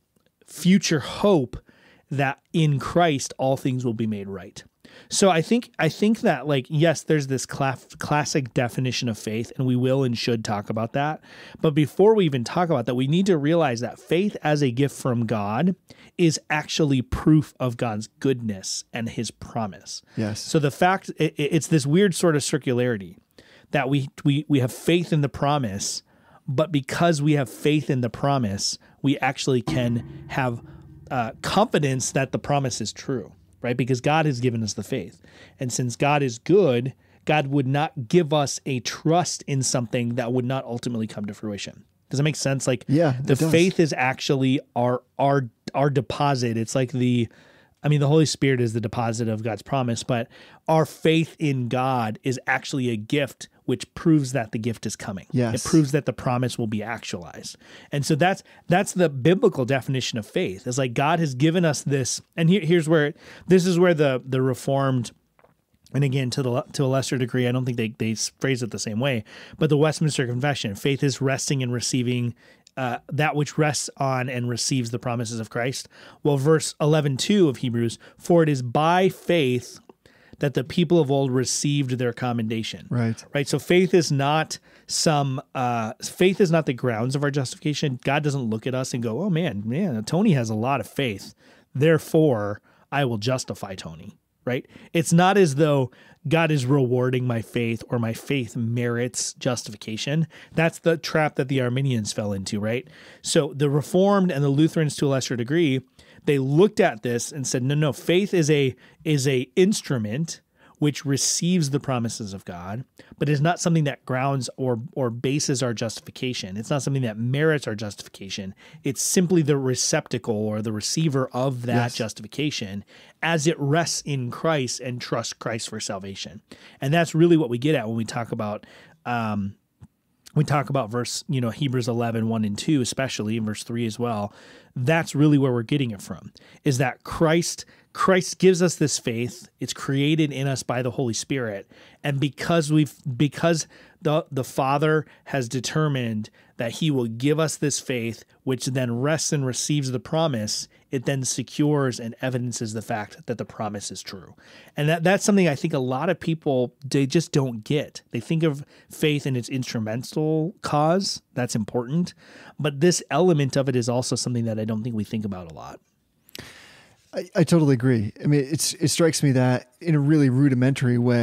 future hope that in Christ all things will be made right. So I think I think that, like, yes, there's this cla- classic definition of faith, and we will and should talk about that. But before we even talk about that, we need to realize that faith as a gift from God is actually proof of God's goodness and his promise. Yes. So the fact, it, it's this weird sort of circularity that we, we, we have faith in the promise, but because we have faith in the promise, we actually can have uh, confidence that the promise is true. Right? Because God has given us the faith. And since God is good, God would not give us a trust in something that would not ultimately come to fruition. Does that make sense? Like, yeah, the faith is actually our our our deposit. It's like the, I mean, the Holy Spirit is the deposit of God's promise, but our faith in God is actually a gift which proves that the gift is coming. Yes. It proves that the promise will be actualized. And so that's that's the biblical definition of faith. It's like God has given us this, and here, here's where, this is where the the Reformed, and again, to the to a lesser degree, I don't think they, they phrase it the same way, but the Westminster Confession, faith is resting and receiving uh, that which rests on and receives the promises of Christ. Well, verse eleven two of Hebrews, for it is by faith that the people of old received their commendation. Right. Right. So faith is not some, uh, faith is not the grounds of our justification. God doesn't look at us and go, oh man, man, Tony has a lot of faith, therefore I will justify Tony. Right. It's not as though God is rewarding my faith or my faith merits justification. That's the trap that the Arminians fell into. Right. So the Reformed and the Lutherans, to a lesser degree, they looked at this and said, no, no, faith is a is a instrument which receives the promises of God, but is not something that grounds or or bases our justification. It's not something that merits our justification. It's simply the receptacle or the receiver of that yes. justification as it rests in Christ and trusts Christ for salvation. And that's really what we get at when we talk about um, we talk about verse, you know, Hebrews eleven, one and two, especially in verse three as well. That's really where we're getting it from, is that Christ Christ gives us this faith. It's created in us by the Holy Spirit. And because we've because the the Father has determined that he will give us this faith, which then rests and receives the promise, it then secures and evidences the fact that the promise is true. And that, that's something I think a lot of people, they just don't get. They think of faith in its instrumental cause. That's important. But this element of it is also something that I don't think we think about a lot. I, I totally agree. I mean, it's it strikes me that in a really rudimentary way,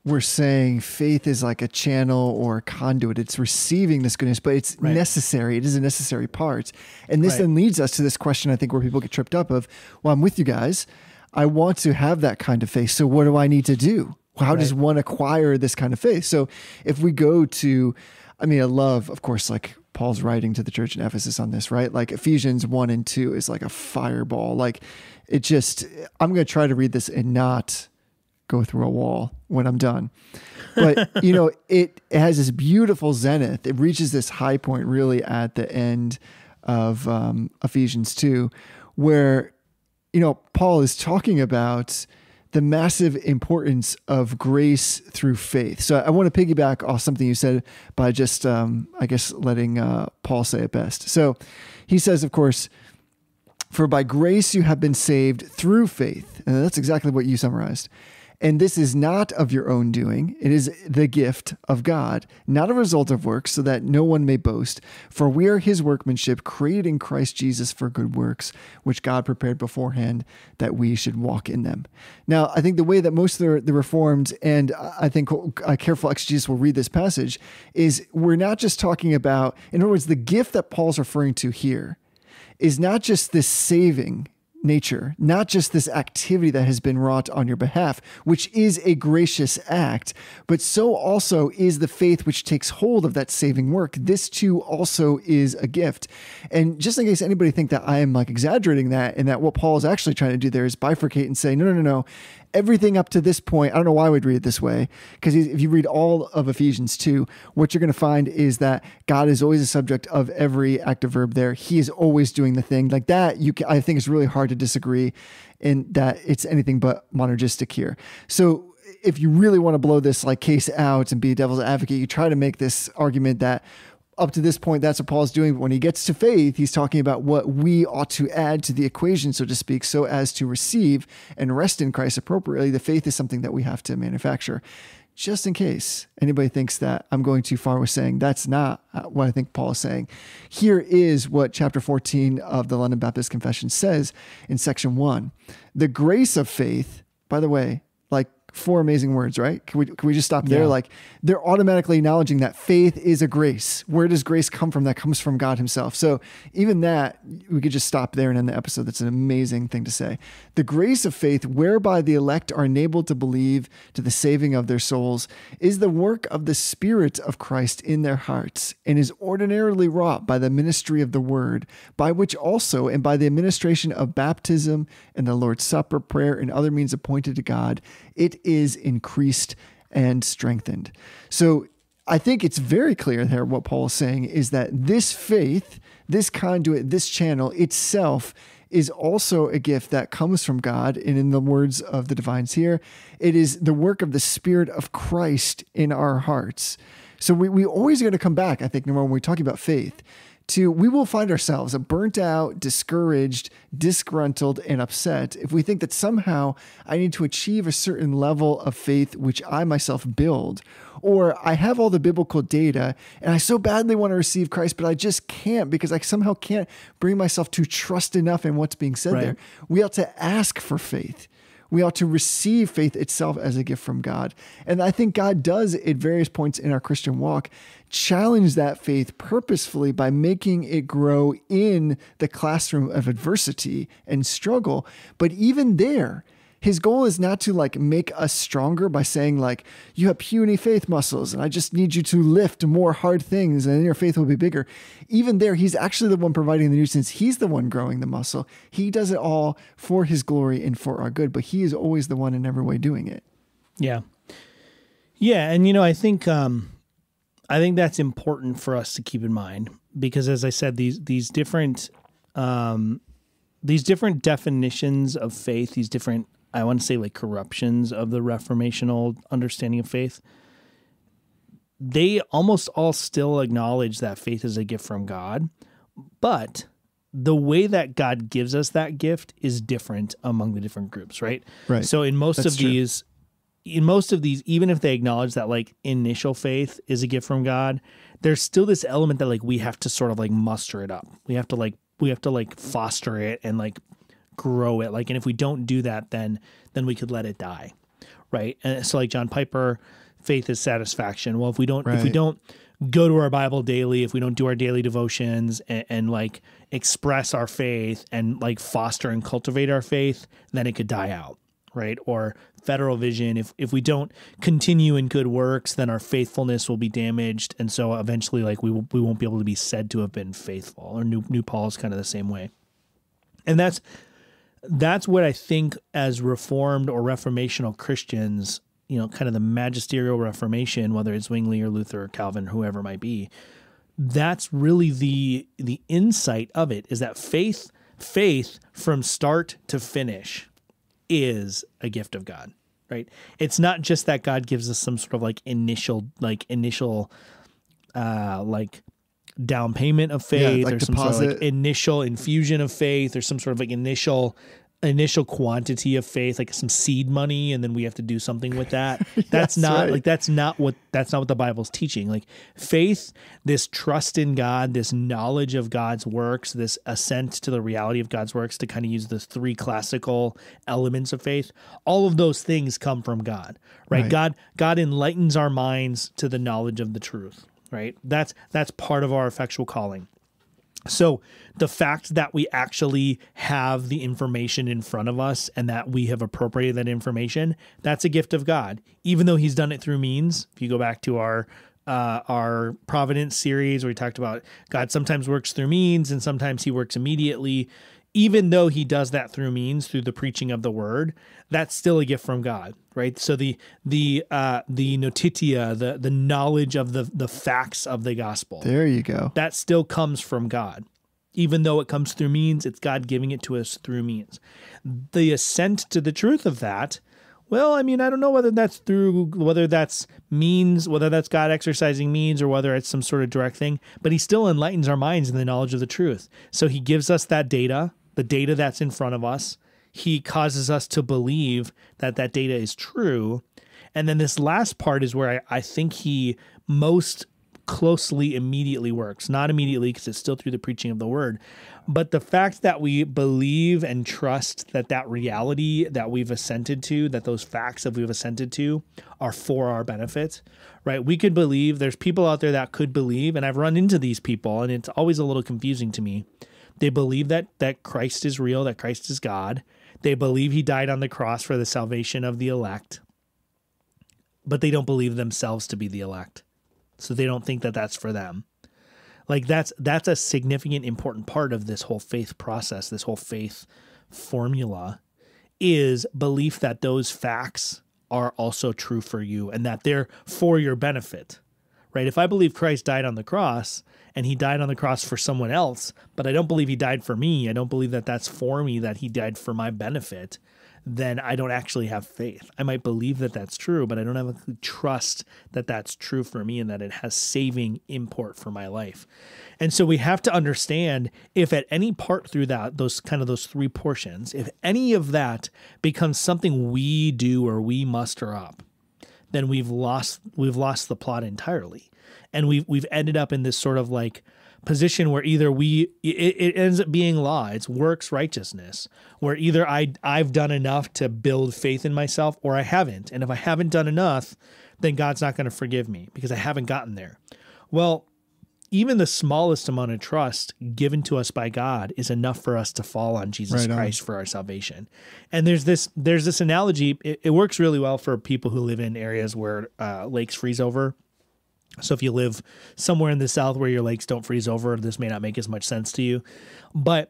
we're saying faith is like a channel or a conduit. It's receiving this goodness, but it's Right. necessary. It is a necessary part. And this Right. then leads us to this question, I think, where people get tripped up of, well, I'm with you guys. I want to have that kind of faith. So what do I need to do? How does Right. one acquire this kind of faith? So if we go to, I mean, I love, of course, like Paul's writing to the church in Ephesus on this, right? Like Ephesians one and two is like a fireball. Like it just, I'm going to try to read this and not go through a wall when I'm done. But, you know, it, it has this beautiful zenith. It reaches this high point really at the end of um, Ephesians two, where, you know, Paul is talking about the massive importance of grace through faith. So I want to piggyback off something you said by just, um, I guess, letting uh, Paul say it best. So he says, of course, for by grace you have been saved through faith. And that's exactly what you summarized. And this is not of your own doing. It is the gift of God, not a result of works, so that no one may boast. For we are his workmanship, created in Christ Jesus for good works, which God prepared beforehand that we should walk in them. Now, I think the way that most of the, the Reformed, and I think a careful exegesis will read this passage, is we're not just talking about, in other words, the gift that Paul's referring to here is not just this saving nature, not just this activity that has been wrought on your behalf, which is a gracious act, but so also is the faith which takes hold of that saving work. This too also is a gift. And just in case anybody think that I am like exaggerating that, and that what Paul is actually trying to do there is bifurcate and say, no, no, no, no. Everything up to this point, I don't know why I would read it this way, because if you read all of Ephesians two, what you're going to find is that God is always a subject of every active verb there. He is always doing the thing like that. You can, I think it's really hard to disagree in that it's anything but monergistic here. So if you really want to blow this like case out and be a devil's advocate, you try to make this argument that up to this point, that's what Paul's doing. But when he gets to faith, he's talking about what we ought to add to the equation, so to speak, so as to receive and rest in Christ appropriately. The faith is something that we have to manufacture. Just in case anybody thinks that I'm going too far with saying that's not what I think Paul is saying, here is what chapter fourteen of the London Baptist Confession says in section one. The grace of faith, by the way, like four amazing words, right? Can we, can we just stop there? Yeah. Like they're automatically acknowledging that faith is a grace. Where does grace come from? That comes from God himself. So even that, we could just stop there and end the episode. That's an amazing thing to say. The grace of faith, whereby the elect are enabled to believe to the saving of their souls, is the work of the Spirit of Christ in their hearts, and is ordinarily wrought by the ministry of the word, by which also, and by the administration of baptism and the Lord's Supper, prayer, and other means appointed to God, it is increased and strengthened. So I think it's very clear there what Paul is saying is that this faith, this conduit, this channel itself is also a gift that comes from God. And in the words of the divines here, it is the work of the Spirit of Christ in our hearts. So we, we always got to come back, I think, when we're talking about faith, to we will find ourselves burnt out, discouraged, disgruntled, and upset if we think that somehow I need to achieve a certain level of faith which I myself build, or I have all the biblical data and I so badly want to receive Christ, but I just can't because I somehow can't bring myself to trust enough in what's being said Right. there. We ought to ask for faith. We ought to receive faith itself as a gift from God. And I think God does at various points in our Christian walk challenge that faith purposefully by making it grow in the classroom of adversity and struggle. But even there, his goal is not to like make us stronger by saying like, you have puny faith muscles and I just need you to lift more hard things and then your faith will be bigger. Even there, he's actually the one providing the nutrients. He's the one growing the muscle. He does it all for his glory and for our good, but he is always the one in every way doing it. Yeah. Yeah. And, you know, I think, um, I think that's important for us to keep in mind because as I said, these, these different, um, these different definitions of faith, these different, I want to say like corruptions of the reformational understanding of faith, they almost all still acknowledge that faith is a gift from God, but the way that God gives us that gift is different among the different groups, right? Right. So in most That's of true. these, in most of these, even if they acknowledge that like initial faith is a gift from God, there's still this element that like we have to sort of like muster it up. We have to like, we have to like foster it and like grow it. Like, and if we don't do that, then, then we could let it die. right? And so like John Piper, faith is satisfaction. Well, if we don't, Right. if we don't go to our Bible daily, if we don't do our daily devotions and, and like express our faith and like foster and cultivate our faith, then it could die out, right? Or Federal Vision, if if we don't continue in good works, then our faithfulness will be damaged, and so eventually, like we will, we won't be able to be said to have been faithful. Or New New Paul is kind of the same way, and that's that's what I think as Reformed or Reformational Christians, you know, kind of the magisterial Reformation, whether it's Zwingli or Luther or Calvin, whoever it might be, that's really the the insight of it, is that faith faith from start to finish is a gift of God, right? It's not just that God gives us some sort of like initial, like initial, uh, like down payment of faith, Yeah, like or some sort of like deposit. initial infusion of faith, or some sort of like initial, initial quantity of faith, like some seed money, and then we have to do something with that. That's Yes, not right. like, that's not what, that's not what the Bible's teaching. Like faith, this trust in God, this knowledge of God's works, this assent to the reality of God's works, to kind of use the three classical elements of faith, all of those things come from God, right? Right. God, God enlightens our minds to the knowledge of the truth, right? That's, that's part of our effectual calling. So the fact that we actually have the information in front of us and that we have appropriated that information, that's a gift of God, even though he's done it through means. If you go back to our uh, our Providence series, where we talked about God sometimes works through means and sometimes he works immediately, even though he does that through means, through the preaching of the word, that's still a gift from God, right? So the the uh, the notitia, the the knowledge of the the facts of the gospel, There you go. that still comes from God. Even though it comes through means, it's God giving it to us through means. The assent to the truth of that, well, I mean, I don't know whether that's through, whether that's means, whether that's God exercising means, or whether it's some sort of direct thing, but he still enlightens our minds in the knowledge of the truth. So he gives us that data, the data that's in front of us. He causes us to believe that that data is true. And then this last part is where I, I think he most closely immediately works. Not immediately, because it's still through the preaching of the word, but the fact that we believe and trust that that reality that we've assented to, that those facts that we've assented to are for our benefit, right? We could believe, there's people out there that could believe, and I've run into these people, and it's always a little confusing to me. They believe that that Christ is real, that Christ is God. They believe he died on the cross for the salvation of the elect, but they don't believe themselves to be the elect. So they don't think that that's for them. Like that's that's a significant, important part of this whole faith process, this whole faith formula, is belief that those facts are also true for you and that they're for your benefit, right? If I believe Christ died on the cross and he died on the cross for someone else, but I don't believe he died for me, I don't believe that that's for me, that he died for my benefit, then I don't actually have faith. I might believe that that's true, but I don't have a trust that that's true for me and that it has saving import for my life. And so we have to understand, if at any part through that, those kind of those three portions, if any of that becomes something we do or we muster up, then we've lost we've lost the plot entirely. And we've we've ended up in this sort of like position where either we it, it ends up being law, it's works righteousness, where either I I've done enough to build faith in myself or I haven't. And if I haven't done enough, then God's not going to forgive me because I haven't gotten there. Well, even the smallest amount of trust given to us by God is enough for us to fall on Jesus Right on. Christ for our salvation. And there's this there's this analogy. It, it works really well for people who live in areas where uh, lakes freeze over. So if you live somewhere in the South where your lakes don't freeze over, this may not make as much sense to you. But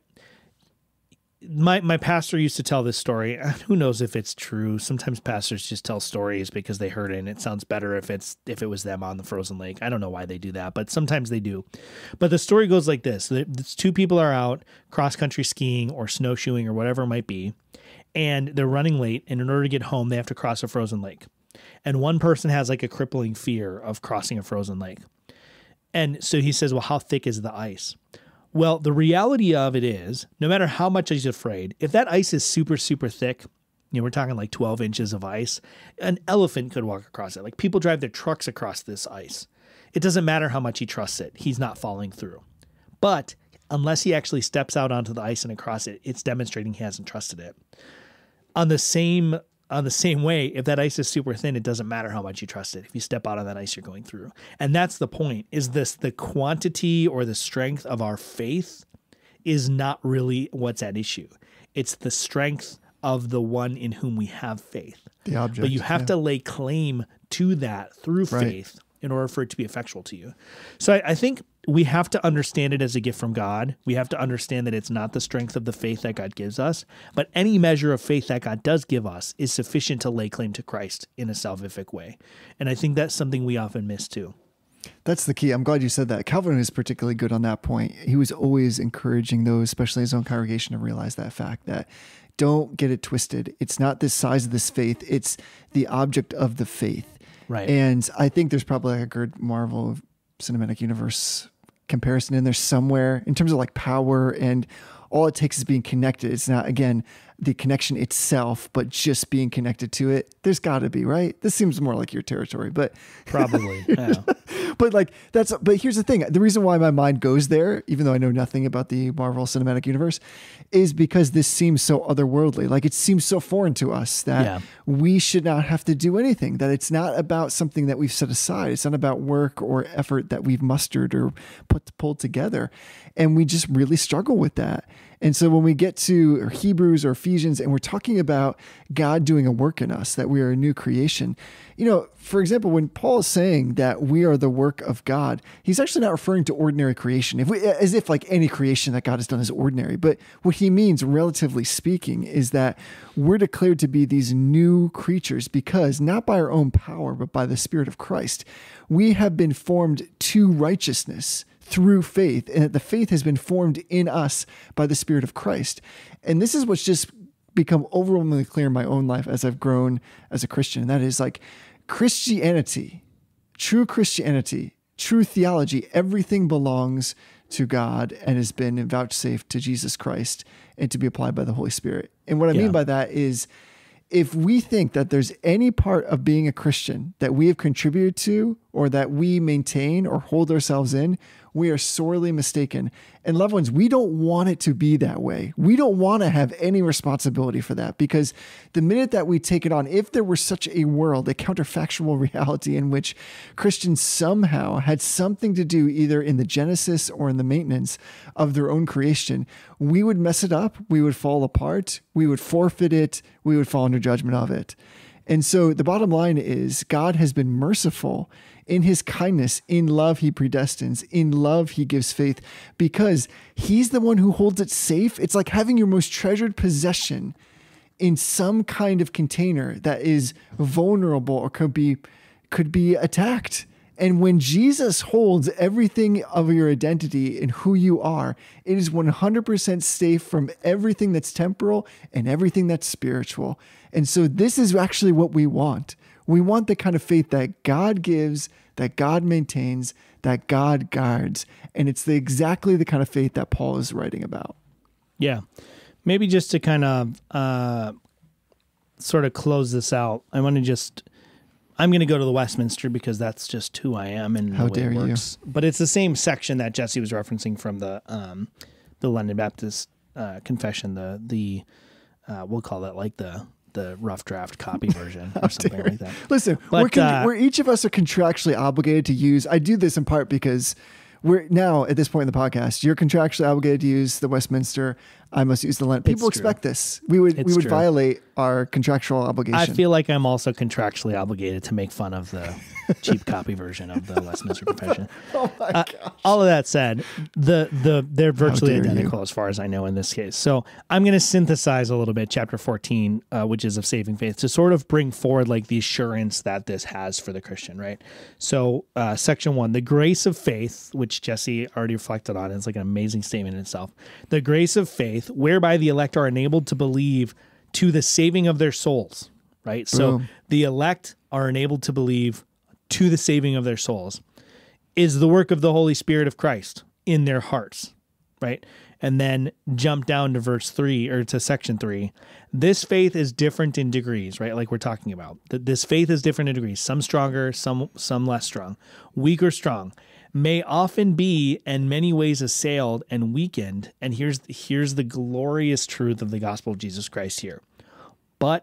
my my pastor used to tell this story. Who knows if it's true? Sometimes pastors just tell stories because they heard it and it sounds better if it's if it was them on the frozen lake. I don't know why they do that, but sometimes they do. But the story goes like this. It's two people are out cross-country skiing or snowshoeing or whatever it might be, and they're running late, and in order to get home, they have to cross a frozen lake. And one person has like a crippling fear of crossing a frozen lake. And so he says, well, how thick is the ice? Well, the reality of it is, no matter how much he's afraid, if that ice is super, super thick, you know, we're talking like twelve inches of ice, an elephant could walk across it. Like people drive their trucks across this ice. It doesn't matter how much he trusts it. He's not falling through. But unless he actually steps out onto the ice and across it, it's demonstrating he hasn't trusted it. On the same on the same way, if that ice is super thin, it doesn't matter how much you trust it. If you step out on that ice you're going through. And that's the point, is this the quantity or the strength of our faith is not really what's at issue. It's the strength of the one in whom we have faith. The object. But you have yeah. to lay claim to that through Right. faith in order for it to be effectual to you. So I, I think we have to understand it as a gift from God. We have to understand that it's not the strength of the faith that God gives us, but any measure of faith that God does give us is sufficient to lay claim to Christ in a salvific way. And I think that's something we often miss too. That's the key. I'm glad you said that. Calvin was particularly good on that point. He was always encouraging those, especially his own congregation, to realize that fact, that don't get it twisted. It's not the size of this faith. It's the object of the faith. Right. And I think there's probably a good Marvel Cinematic Universe comparison in there somewhere in terms of like power, and all it takes is being connected. It's not, again, the connection itself, but just being connected to it. There's got to be, right? This seems more like your territory, but Probably. Yeah. but like that's, but here's the thing. The reason why my mind goes there, even though I know nothing about the Marvel Cinematic Universe, is because this seems so otherworldly. Like it seems so foreign to us that Yeah. we should not have to do anything, that it's not about something that we've set aside. It's not about work or effort that we've mustered or put pulled together. And we just really struggle with that. And so when we get to Hebrews or Ephesians and we're talking about God doing a work in us, that we are a new creation, you know, for example, when Paul is saying that we are the work of God, he's actually not referring to ordinary creation, if we, as if like any creation that God has done is ordinary. But what he means, relatively speaking, is that we're declared to be these new creatures because not by our own power, but by the Spirit of Christ, we have been formed to righteousness through faith, and that the faith has been formed in us by the Spirit of Christ. And this is what's just become overwhelmingly clear in my own life as I've grown as a Christian. And that is like Christianity, true Christianity, true theology, everything belongs to God and has been vouchsafed to Jesus Christ and to be applied by the Holy Spirit. And what I Yeah. mean by that is, if we think that there's any part of being a Christian that we have contributed to or that we maintain or hold ourselves in, we are sorely mistaken. And loved ones, we don't want it to be that way. We don't want to have any responsibility for that, because the minute that we take it on, if there were such a world, a counterfactual reality in which Christians somehow had something to do either in the genesis or in the maintenance of their own creation, we would mess it up. We would fall apart. We would forfeit it. We would fall under judgment of it. And so the bottom line is, God has been merciful in his kindness. In love, he predestines. In love, he gives faith, because he's the one who holds it safe. It's like having your most treasured possession in some kind of container that is vulnerable or could be, could be attacked. And when Jesus holds everything of your identity and who you are, it is one hundred percent safe from everything that's temporal and everything that's spiritual. And so this is actually what we want. We want the kind of faith that God gives, that God maintains, that God guards. And it's the, exactly the kind of faith that Paul is writing about. Yeah. Maybe just to kind of uh, sort of close this out, I want to just... I'm going to go to the Westminster because that's just who I am and How the way dare it you. works. But it's the same section that Jesse was referencing from the um, the London Baptist uh, Confession. The the uh, we'll call that like the the rough draft copy version or something like that. Listen, But, we're, con- uh, we're each of us are contractually obligated to use. I do this in part because we're now at this point in the podcast. You're contractually obligated to use the Westminster. I must use the London. People It's true. expect this. We would It's we would true. violate our contractual obligation. I feel like I'm also contractually obligated to make fun of the cheap copy version of the Westminster Confession. oh my Uh, gosh. all of that said, the the they're virtually dare you. identical as far as I know in this case. So I'm going to synthesize a little bit chapter fourteen, uh, which is of saving faith, to sort of bring forward like the assurance that this has for the Christian, right? So uh, section one, the grace of faith, which Jesse already reflected on, is like an amazing statement in itself. The grace of faith, whereby the elect are enabled to believe to the saving of their souls, right? So Boom. the elect are enabled to believe to the saving of their souls, is the work of the Holy Spirit of Christ in their hearts, right? And then jump down to verse three or to section three. This faith is different in degrees, right? Like we're talking about. That this faith is different in degrees, some stronger, some some less strong, weak or strong, may often be in many ways assailed and weakened. And here's here's the glorious truth of the gospel of Jesus Christ here. But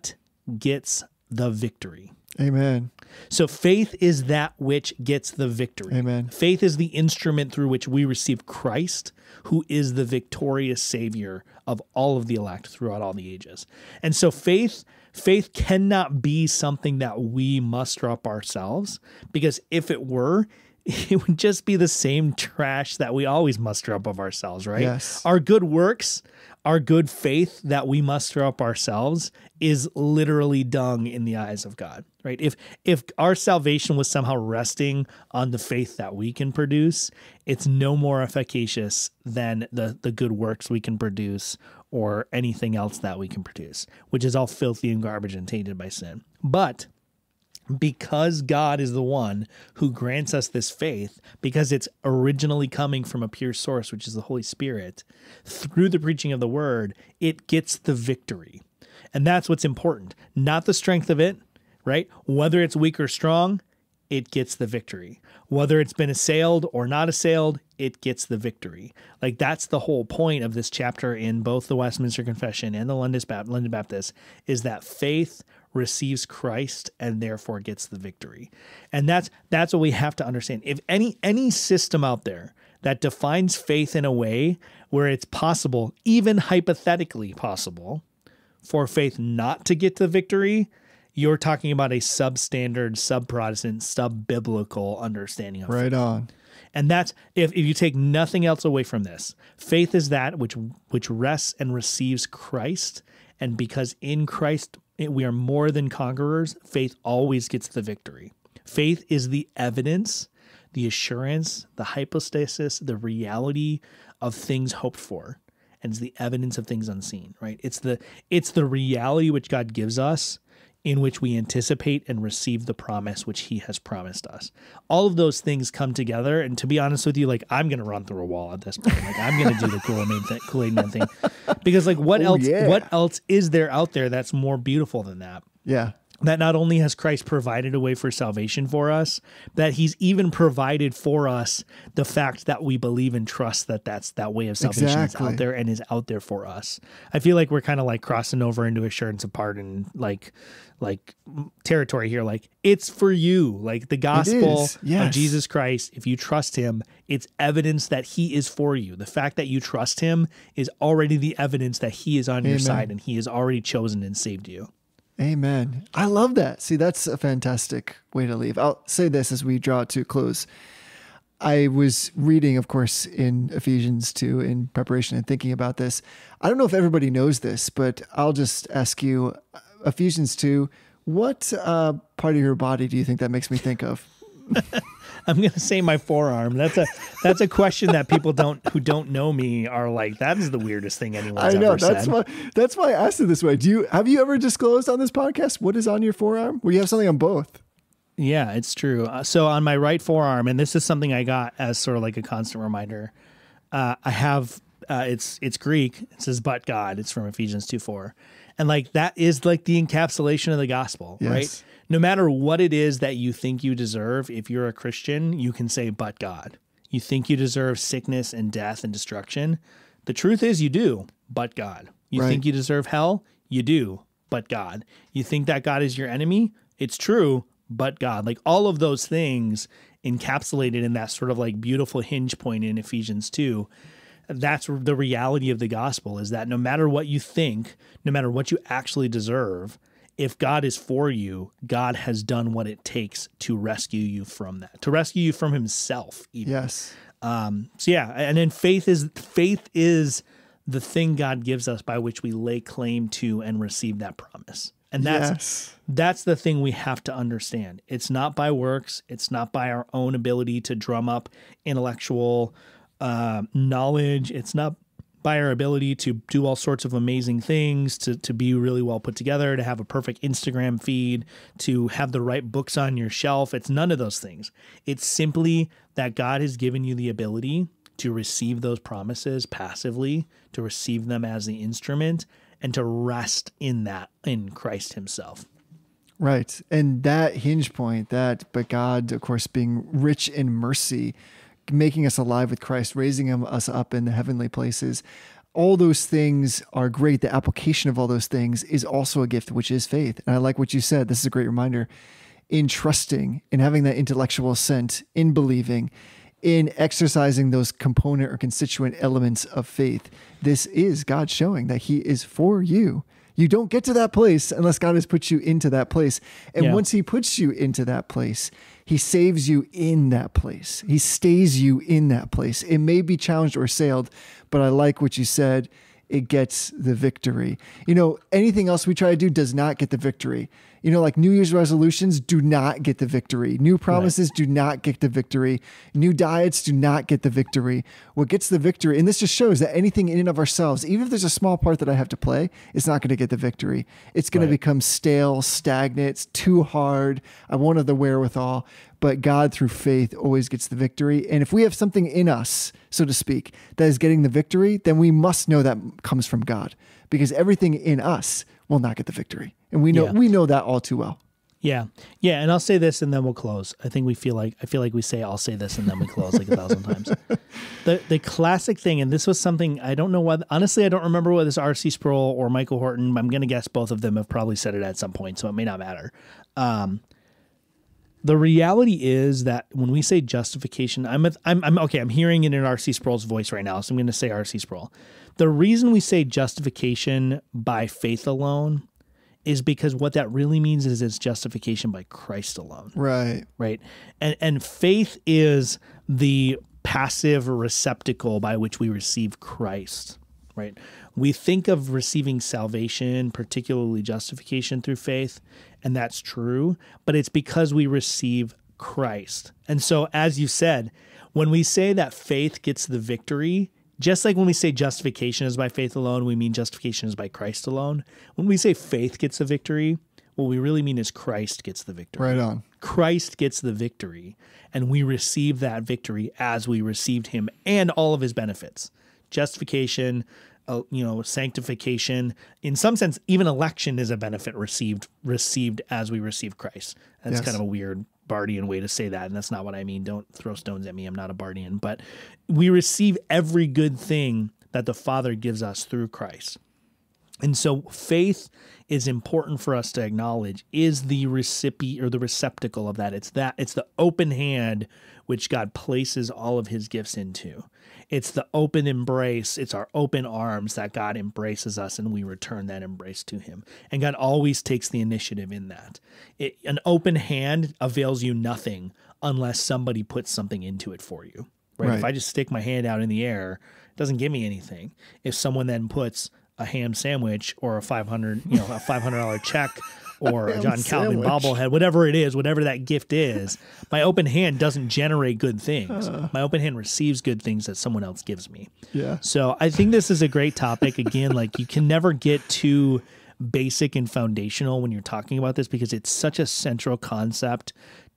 gets the victory. Amen. So faith is that which gets the victory. Amen. Faith is the instrument through which we receive Christ, who is the victorious Savior of all of the elect throughout all the ages. And so faith, faith cannot be something that we muster up ourselves, because if it were, it would just be the same trash that we always muster up of ourselves, right? Yes. Our good works, our good faith that we muster up ourselves is literally dung in the eyes of God, right? If if our salvation was somehow resting on the faith that we can produce, it's no more efficacious than the, the good works we can produce or anything else that we can produce, which is all filthy and garbage and tainted by sin. But because God is the one who grants us this faith, because it's originally coming from a pure source, which is the Holy Spirit, through the preaching of the word, it gets the victory. And that's what's important, not the strength of it, right? Whether it's weak or strong, it gets the victory. Whether it's been assailed or not assailed, it gets the victory. Like, that's the whole point of this chapter in both the Westminster Confession and the London Baptist, is that faith receives Christ and therefore gets the victory. And that's that's what we have to understand. If any any system out there that defines faith in a way where it's possible, even hypothetically possible, for faith not to get the victory, you're talking about a substandard, sub-Protestant, sub-biblical understanding of faith. Right on. And that's, if, if you take nothing else away from this, faith is that which which rests and receives Christ. And because in Christ we are more than conquerors, faith always gets the victory. Faith is the evidence, the assurance, the hypostasis, the reality of things hoped for. And it's the evidence of things unseen, right? It's the it's the reality which God gives us, in which we anticipate and receive the promise which he has promised us. All of those things come together. And to be honest with you, like, I'm going to run through a wall at this point. Like, I'm going to do the Kool-Aid thing, Kool-Aid Man thing, because like, what Oh, else, yeah. what else is there out there that's more beautiful than that? Yeah. That not only has Christ provided a way for salvation for us, that he's even provided for us the fact that we believe and trust that that's that way of salvation Exactly. is out there and is out there for us. I feel like we're kind of like crossing over into assurance of pardon, like, like territory here. Like, it's for you, like the gospel is, yes. of Jesus Christ. If you trust him, it's evidence that he is for you. The fact that you trust him is already the evidence that he is on your Amen. side and he has already chosen and saved you. Amen. I love that. See, that's a fantastic way to leave. I'll say this as we draw to a close. I was reading, of course, in Ephesians two in preparation and thinking about this. I don't know if everybody knows this, but I'll just ask you, Ephesians two, what uh, part of your body do you think that makes me think of? I'm going to say my forearm. That's a that's a question that people don't who don't know me are like, that is the weirdest thing anyone's I know. ever That's said. why that's why I asked it this way. Do you have you ever disclosed on this podcast what is on your forearm? Well, you have something on both. Yeah, it's true. Uh, so on my right forearm, and this is something I got as sort of like a constant reminder, uh, I have, uh, it's it's Greek. It says, but God. It's from Ephesians two four. And like, that is like the encapsulation of the gospel, Yes. right? No matter what it is that you think you deserve, if you're a Christian, you can say, but God. You think you deserve sickness and death and destruction. The truth is you do, but God. You Right. think you deserve hell? You do, but God. You think that God is your enemy? It's true, but God. Like, all of those things encapsulated in that sort of like beautiful hinge point in Ephesians two. That's the reality of the gospel, is that no matter what you think, no matter what you actually deserve, if God is for you, God has done what it takes to rescue you from that, to rescue you from himself. Even. Yes. Um, so yeah, and then faith is faith is the thing God gives us by which we lay claim to and receive that promise. And that's Yes. that's the thing we have to understand. It's not by works. It's not by our own ability to drum up intellectual uh, knowledge. It's not by our ability to do all sorts of amazing things, to to be really well put together, to have a perfect Instagram feed, to have the right books on your shelf. It's none of those things. It's simply that God has given you the ability to receive those promises passively, to receive them as the instrument, and to rest in that, in Christ himself. Right. And that hinge point, that, but God, of course, being rich in mercy, making us alive with Christ, raising him, us up in the heavenly places. all those things are great. The application of all those things is also a gift, which is faith. And I like what you said. This is a great reminder. In trusting, in having that intellectual assent, in believing, in exercising those component or constituent elements of faith, this is God showing that he is for you. You don't get to that place unless God has put you into that place. And yeah. once he puts you into that place, he saves you in that place. He stays you in that place. It may be challenged or assailed, but I like what you said. It gets the victory. You know, anything else we try to do does not get the victory. You know, like New Year's resolutions do not get the victory. New promises right. do not get the victory. New diets do not get the victory. What gets the victory, and this just shows that anything in and of ourselves, even if there's a small part that I have to play, it's not going to get the victory. It's going right. to become stale, stagnant, it's too hard. I won't have the wherewithal. But God, through faith, always gets the victory. And if we have something in us, so to speak, that is getting the victory, then we must know that comes from God, because everything in us will not get the victory. And we know yeah. we know that all too well. Yeah. Yeah. And I'll say this and then we'll close. I think we feel like, I feel like we say, I'll say this and then we close like a thousand times. The the classic thing, and this was something, I don't know what, honestly, I don't remember whether it's R C Sproul or Michael Horton. I'm going to guess both of them have probably said it at some point, so it may not matter. Um, The reality is that when we say justification, I'm, a, I'm, I'm okay. I'm hearing it in R C Sproul's voice right now, so I'm going to say R C Sproul. The reason we say justification by faith alone is because what that really means is it's justification by Christ alone. Right. Right. And and faith is the passive receptacle by which we receive Christ. Right. We think of receiving salvation, particularly justification through faith, and that's true, but it's because we receive Christ. And so, as you said, when we say that faith gets the victory, just like when we say justification is by faith alone, we mean justification is by Christ alone. When we say faith gets the victory, what we really mean is Christ gets the victory. Right on. Christ gets the victory, and we receive that victory as we received him and all of his benefits. Justification, uh, you know, sanctification. In some sense, even election is a benefit received received as we receive Christ. That's yes. kind of a weird Bardian way to say that, and that's not what I mean. Don't throw stones at me. I'm not a Bardian. But we receive every good thing that the Father gives us through Christ. And so faith is important for us to acknowledge is the recipient or the receptacle of that. It's that it's the open hand which God places all of his gifts into. It's the open embrace. It's our open arms that God embraces us and we return that embrace to him. And God always takes the initiative in that. It, an open hand avails you nothing unless somebody puts something into it for you. Right? Right. If I just stick my hand out in the air, it doesn't give me anything. If someone then puts a ham sandwich or a five hundred, you know, a five hundred dollar check or a John Calvin bobblehead, whatever it is, whatever that gift is, my open hand doesn't generate good things. Uh, my open hand receives good things that someone else gives me. Yeah. So I think this is a great topic. Again, like you can never get too basic and foundational when you're talking about this because it's such a central concept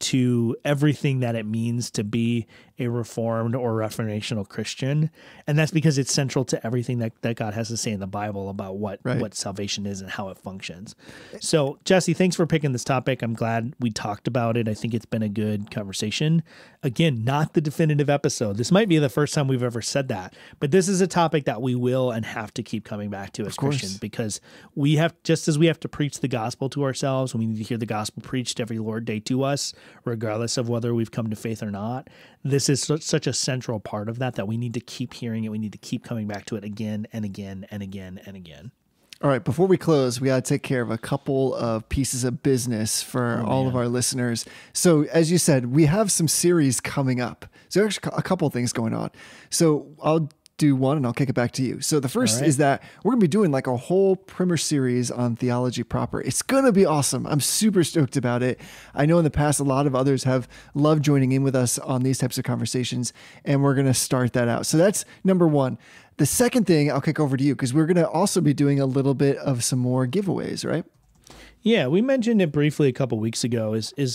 to everything that it means to be a reformed or reformational Christian. And that's because it's central to everything that, that God has to say in the Bible about what, right. what salvation is and how it functions. So Jesse, thanks for picking this topic. I'm glad we talked about it. I think it's been a good conversation. Again, not the definitive episode. This might be the first time we've ever said that, but this is a topic that we will and have to keep coming back to as Christians because we have, just as we have to preach the gospel to ourselves, we need to hear the gospel preached every Lord Day to us, regardless of whether we've come to faith or not. This is such a central part of that that we need to keep hearing it. We need to keep coming back to it again and again and again and again. All right, before we close, we got to take care of a couple of pieces of business for oh, all man. of our listeners. So as you said, we have some series coming up. So there's a couple of things going on. So I'll do one and I'll kick it back to you. So the first right. is that we're going to be doing like a whole primer series on theology proper. It's going to be awesome. I'm super stoked about it. I know in the past, a lot of others have loved joining in with us on these types of conversations, and we're going to start that out. So that's number one. The second thing I'll kick over to you because we're going to also be doing a little bit of some more giveaways, right? Yeah, we mentioned it briefly a couple weeks ago is, is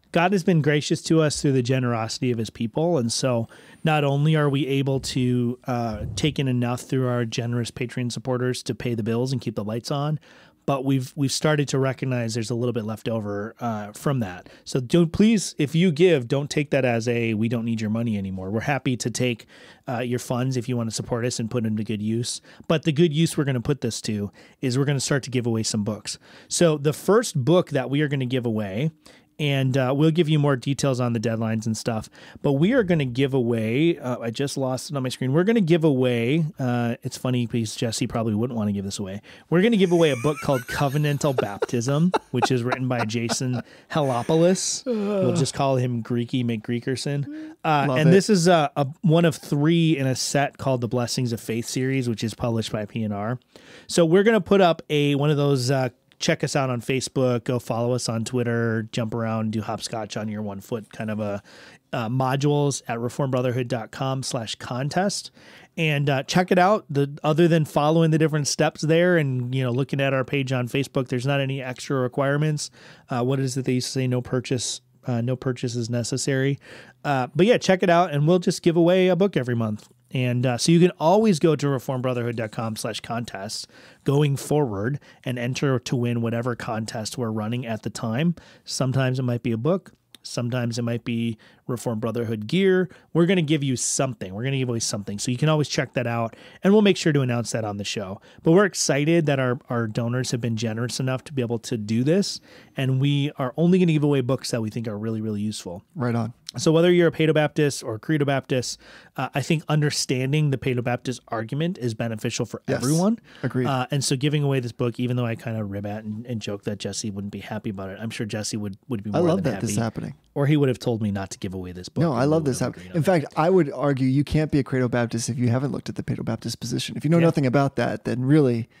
God has been gracious to us through the generosity of his people. And so not only are we able to uh, take in enough through our generous Patreon supporters to pay the bills and keep the lights on, but we've we've started to recognize there's a little bit left over uh, from that. So don't, please, if you give, don't take that as a we don't need your money anymore. We're happy to take uh, your funds if you want to support us and put them to good use. But the good use we're going to put this to is we're going to start to give away some books. So the first book that we are going to give away, and uh, we'll give you more details on the deadlines and stuff. But we are going to give away, uh, I just lost it on my screen. We're going to give away, uh, it's funny because Jesse probably wouldn't want to give this away. We're going to give away a book called Covenantal Baptism, which is written by Jason Helopoulos. We'll just call him Greeky McGreekerson. Uh, and it. this is a, a, one of three in a set called the Blessings of Faith series, which is published by P N R. So we're going to put up a one of those uh, check us out on Facebook, go follow us on Twitter, jump around, do hopscotch on your one foot kind of a uh, modules at reformbrotherhood.com slash contest. And uh, check it out. The other than following the different steps there and, you know, looking at our page on Facebook, there's not any extra requirements. Uh, what is it they used to say? No purchase, uh, no purchase is necessary. Uh, but yeah, check it out and we'll just give away a book every month. And uh, so you can always go to reformbrotherhood.com slash contest going forward and enter to win whatever contest we're running at the time. Sometimes it might be a book. Sometimes it might be Reformed Brotherhood gear. We're going to give you something. We're going to give away something. So you can always check that out, and we'll make sure to announce that on the show. But we're excited that our, our donors have been generous enough to be able to do this, and we are only going to give away books that we think are really, really useful. Right on. So whether you're a Paedo-Baptist or a Credo-Baptist, uh, I think understanding the Paedo-Baptist argument is beneficial for Yes. everyone. Agreed. Uh, and so giving away this book, even though I kind of rib at and, and joke that Jesse wouldn't be happy about it, I'm sure Jesse would, would be more I love than that happy. this is happening. Or he would have told me not to give away this book. No, I and love we this would have happening. agreed In on fact, I would argue you can't be a Credo-Baptist if you haven't looked at the Paedo-Baptist position. If you know Yeah. nothing about that, then really,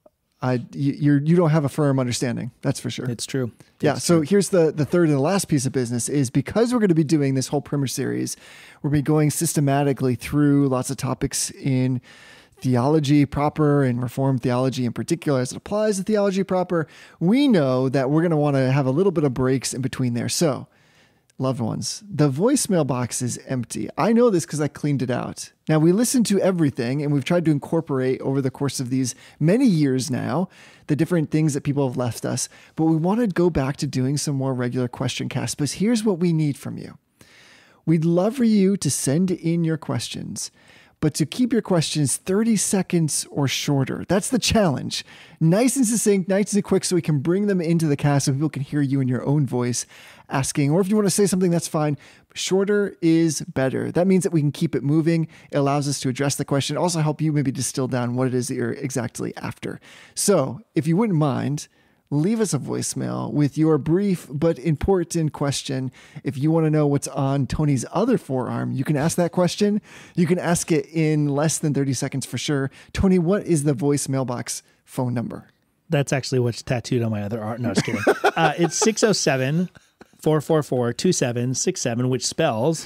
I you you're, you don't have a firm understanding. That's for sure. that. It's true. Yeah. It's So true. here's the the third and the last piece of business is because we're going to be doing this whole primer series, we're going to be going systematically through lots of topics in theology proper and Reformed theology in particular as it applies to theology proper. We know that we're going to want to have a little bit of breaks in between there. So, loved ones, the voicemail box is empty. I know this because I cleaned it out. Now, we listen to everything, and we've tried to incorporate over the course of these many years now the different things that people have left us. But we want to go back to doing some more regular question casts. But here's what we need from you. We'd love for you to send in your questions, but to keep your questions thirty seconds or shorter. That's the challenge. Nice and succinct, nice and quick, so we can bring them into the cast so people can hear you in your own voice asking. Or if you want to say something, that's fine. Shorter is better. That means that we can keep it moving. It allows us to address the question. Also help you maybe distill down what it is that you're exactly after. So if you wouldn't mind, leave us a voicemail with your brief but important question. If you want to know what's on Tony's other forearm, you can ask that question. You can ask it in less than thirty seconds for sure. Tony, what is the voicemail box phone number? That's actually what's tattooed on my other arm. No, just kidding. uh, it's six oh seven, four four four, two seven six seven, which spells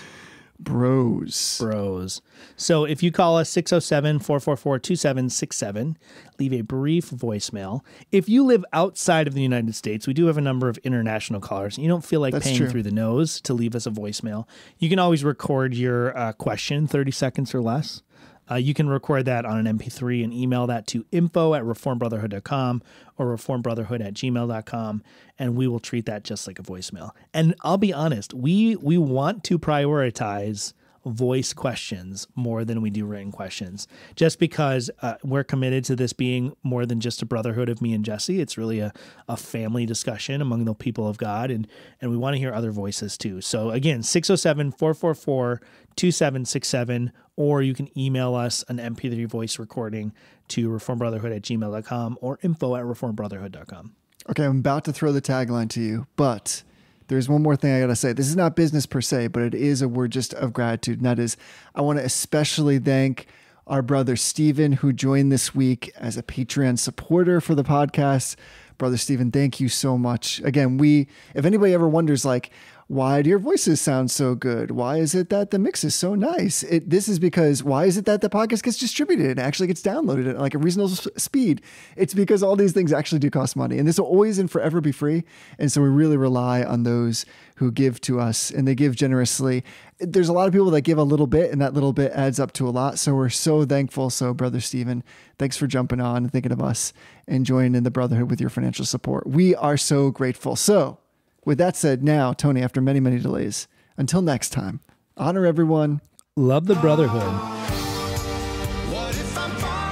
Bros. Bros. So if you call us six oh seven, four four four, two seven six seven, leave a brief voicemail. If you live outside of the United States, we do have a number of international callers. You don't feel like That's paying true. through the nose to leave us a voicemail. You can always record your uh, question, thirty seconds or less. Uh, you can record that on an M P three and email that to info at reformbrotherhood dot com or reformbrotherhood at gmail dot com, and we will treat that just like a voicemail. And I'll be honest, we we want to prioritize voice questions more than we do written questions, just because uh, we're committed to this being more than just a brotherhood of me and Jesse. It's really a, a family discussion among the people of God, and and we want to hear other voices too. So again, six oh seven, four four four, two seven six seven, or you can email us an M P three voice recording to reformbrotherhood at gmail dot com or info at reformbrotherhood dot com. Okay, I'm about to throw the tagline to you, but there's one more thing I got to say. This is not business per se, but it is a word just of gratitude. And that is, I want to especially thank our brother Stephen, who joined this week as a Patreon supporter for the podcast. Brother Stephen, thank you so much. Again, we, if anybody ever wonders, like, why do your voices sound so good? Why is it that the mix is so nice? It, this is because, why is it that the podcast gets distributed and actually gets downloaded at like a reasonable s- speed? It's because all these things actually do cost money, and this will always and forever be free. And so we really rely on those who give to us, and they give generously. There's a lot of people that give a little bit, and that little bit adds up to a lot. So we're so thankful. So Brother Stephen, thanks for jumping on and thinking of us and joining in the brotherhood with your financial support. We are so grateful. So with that said, now, Tony, after many, many delays, until next time, honor everyone. Love the brotherhood. What if I'm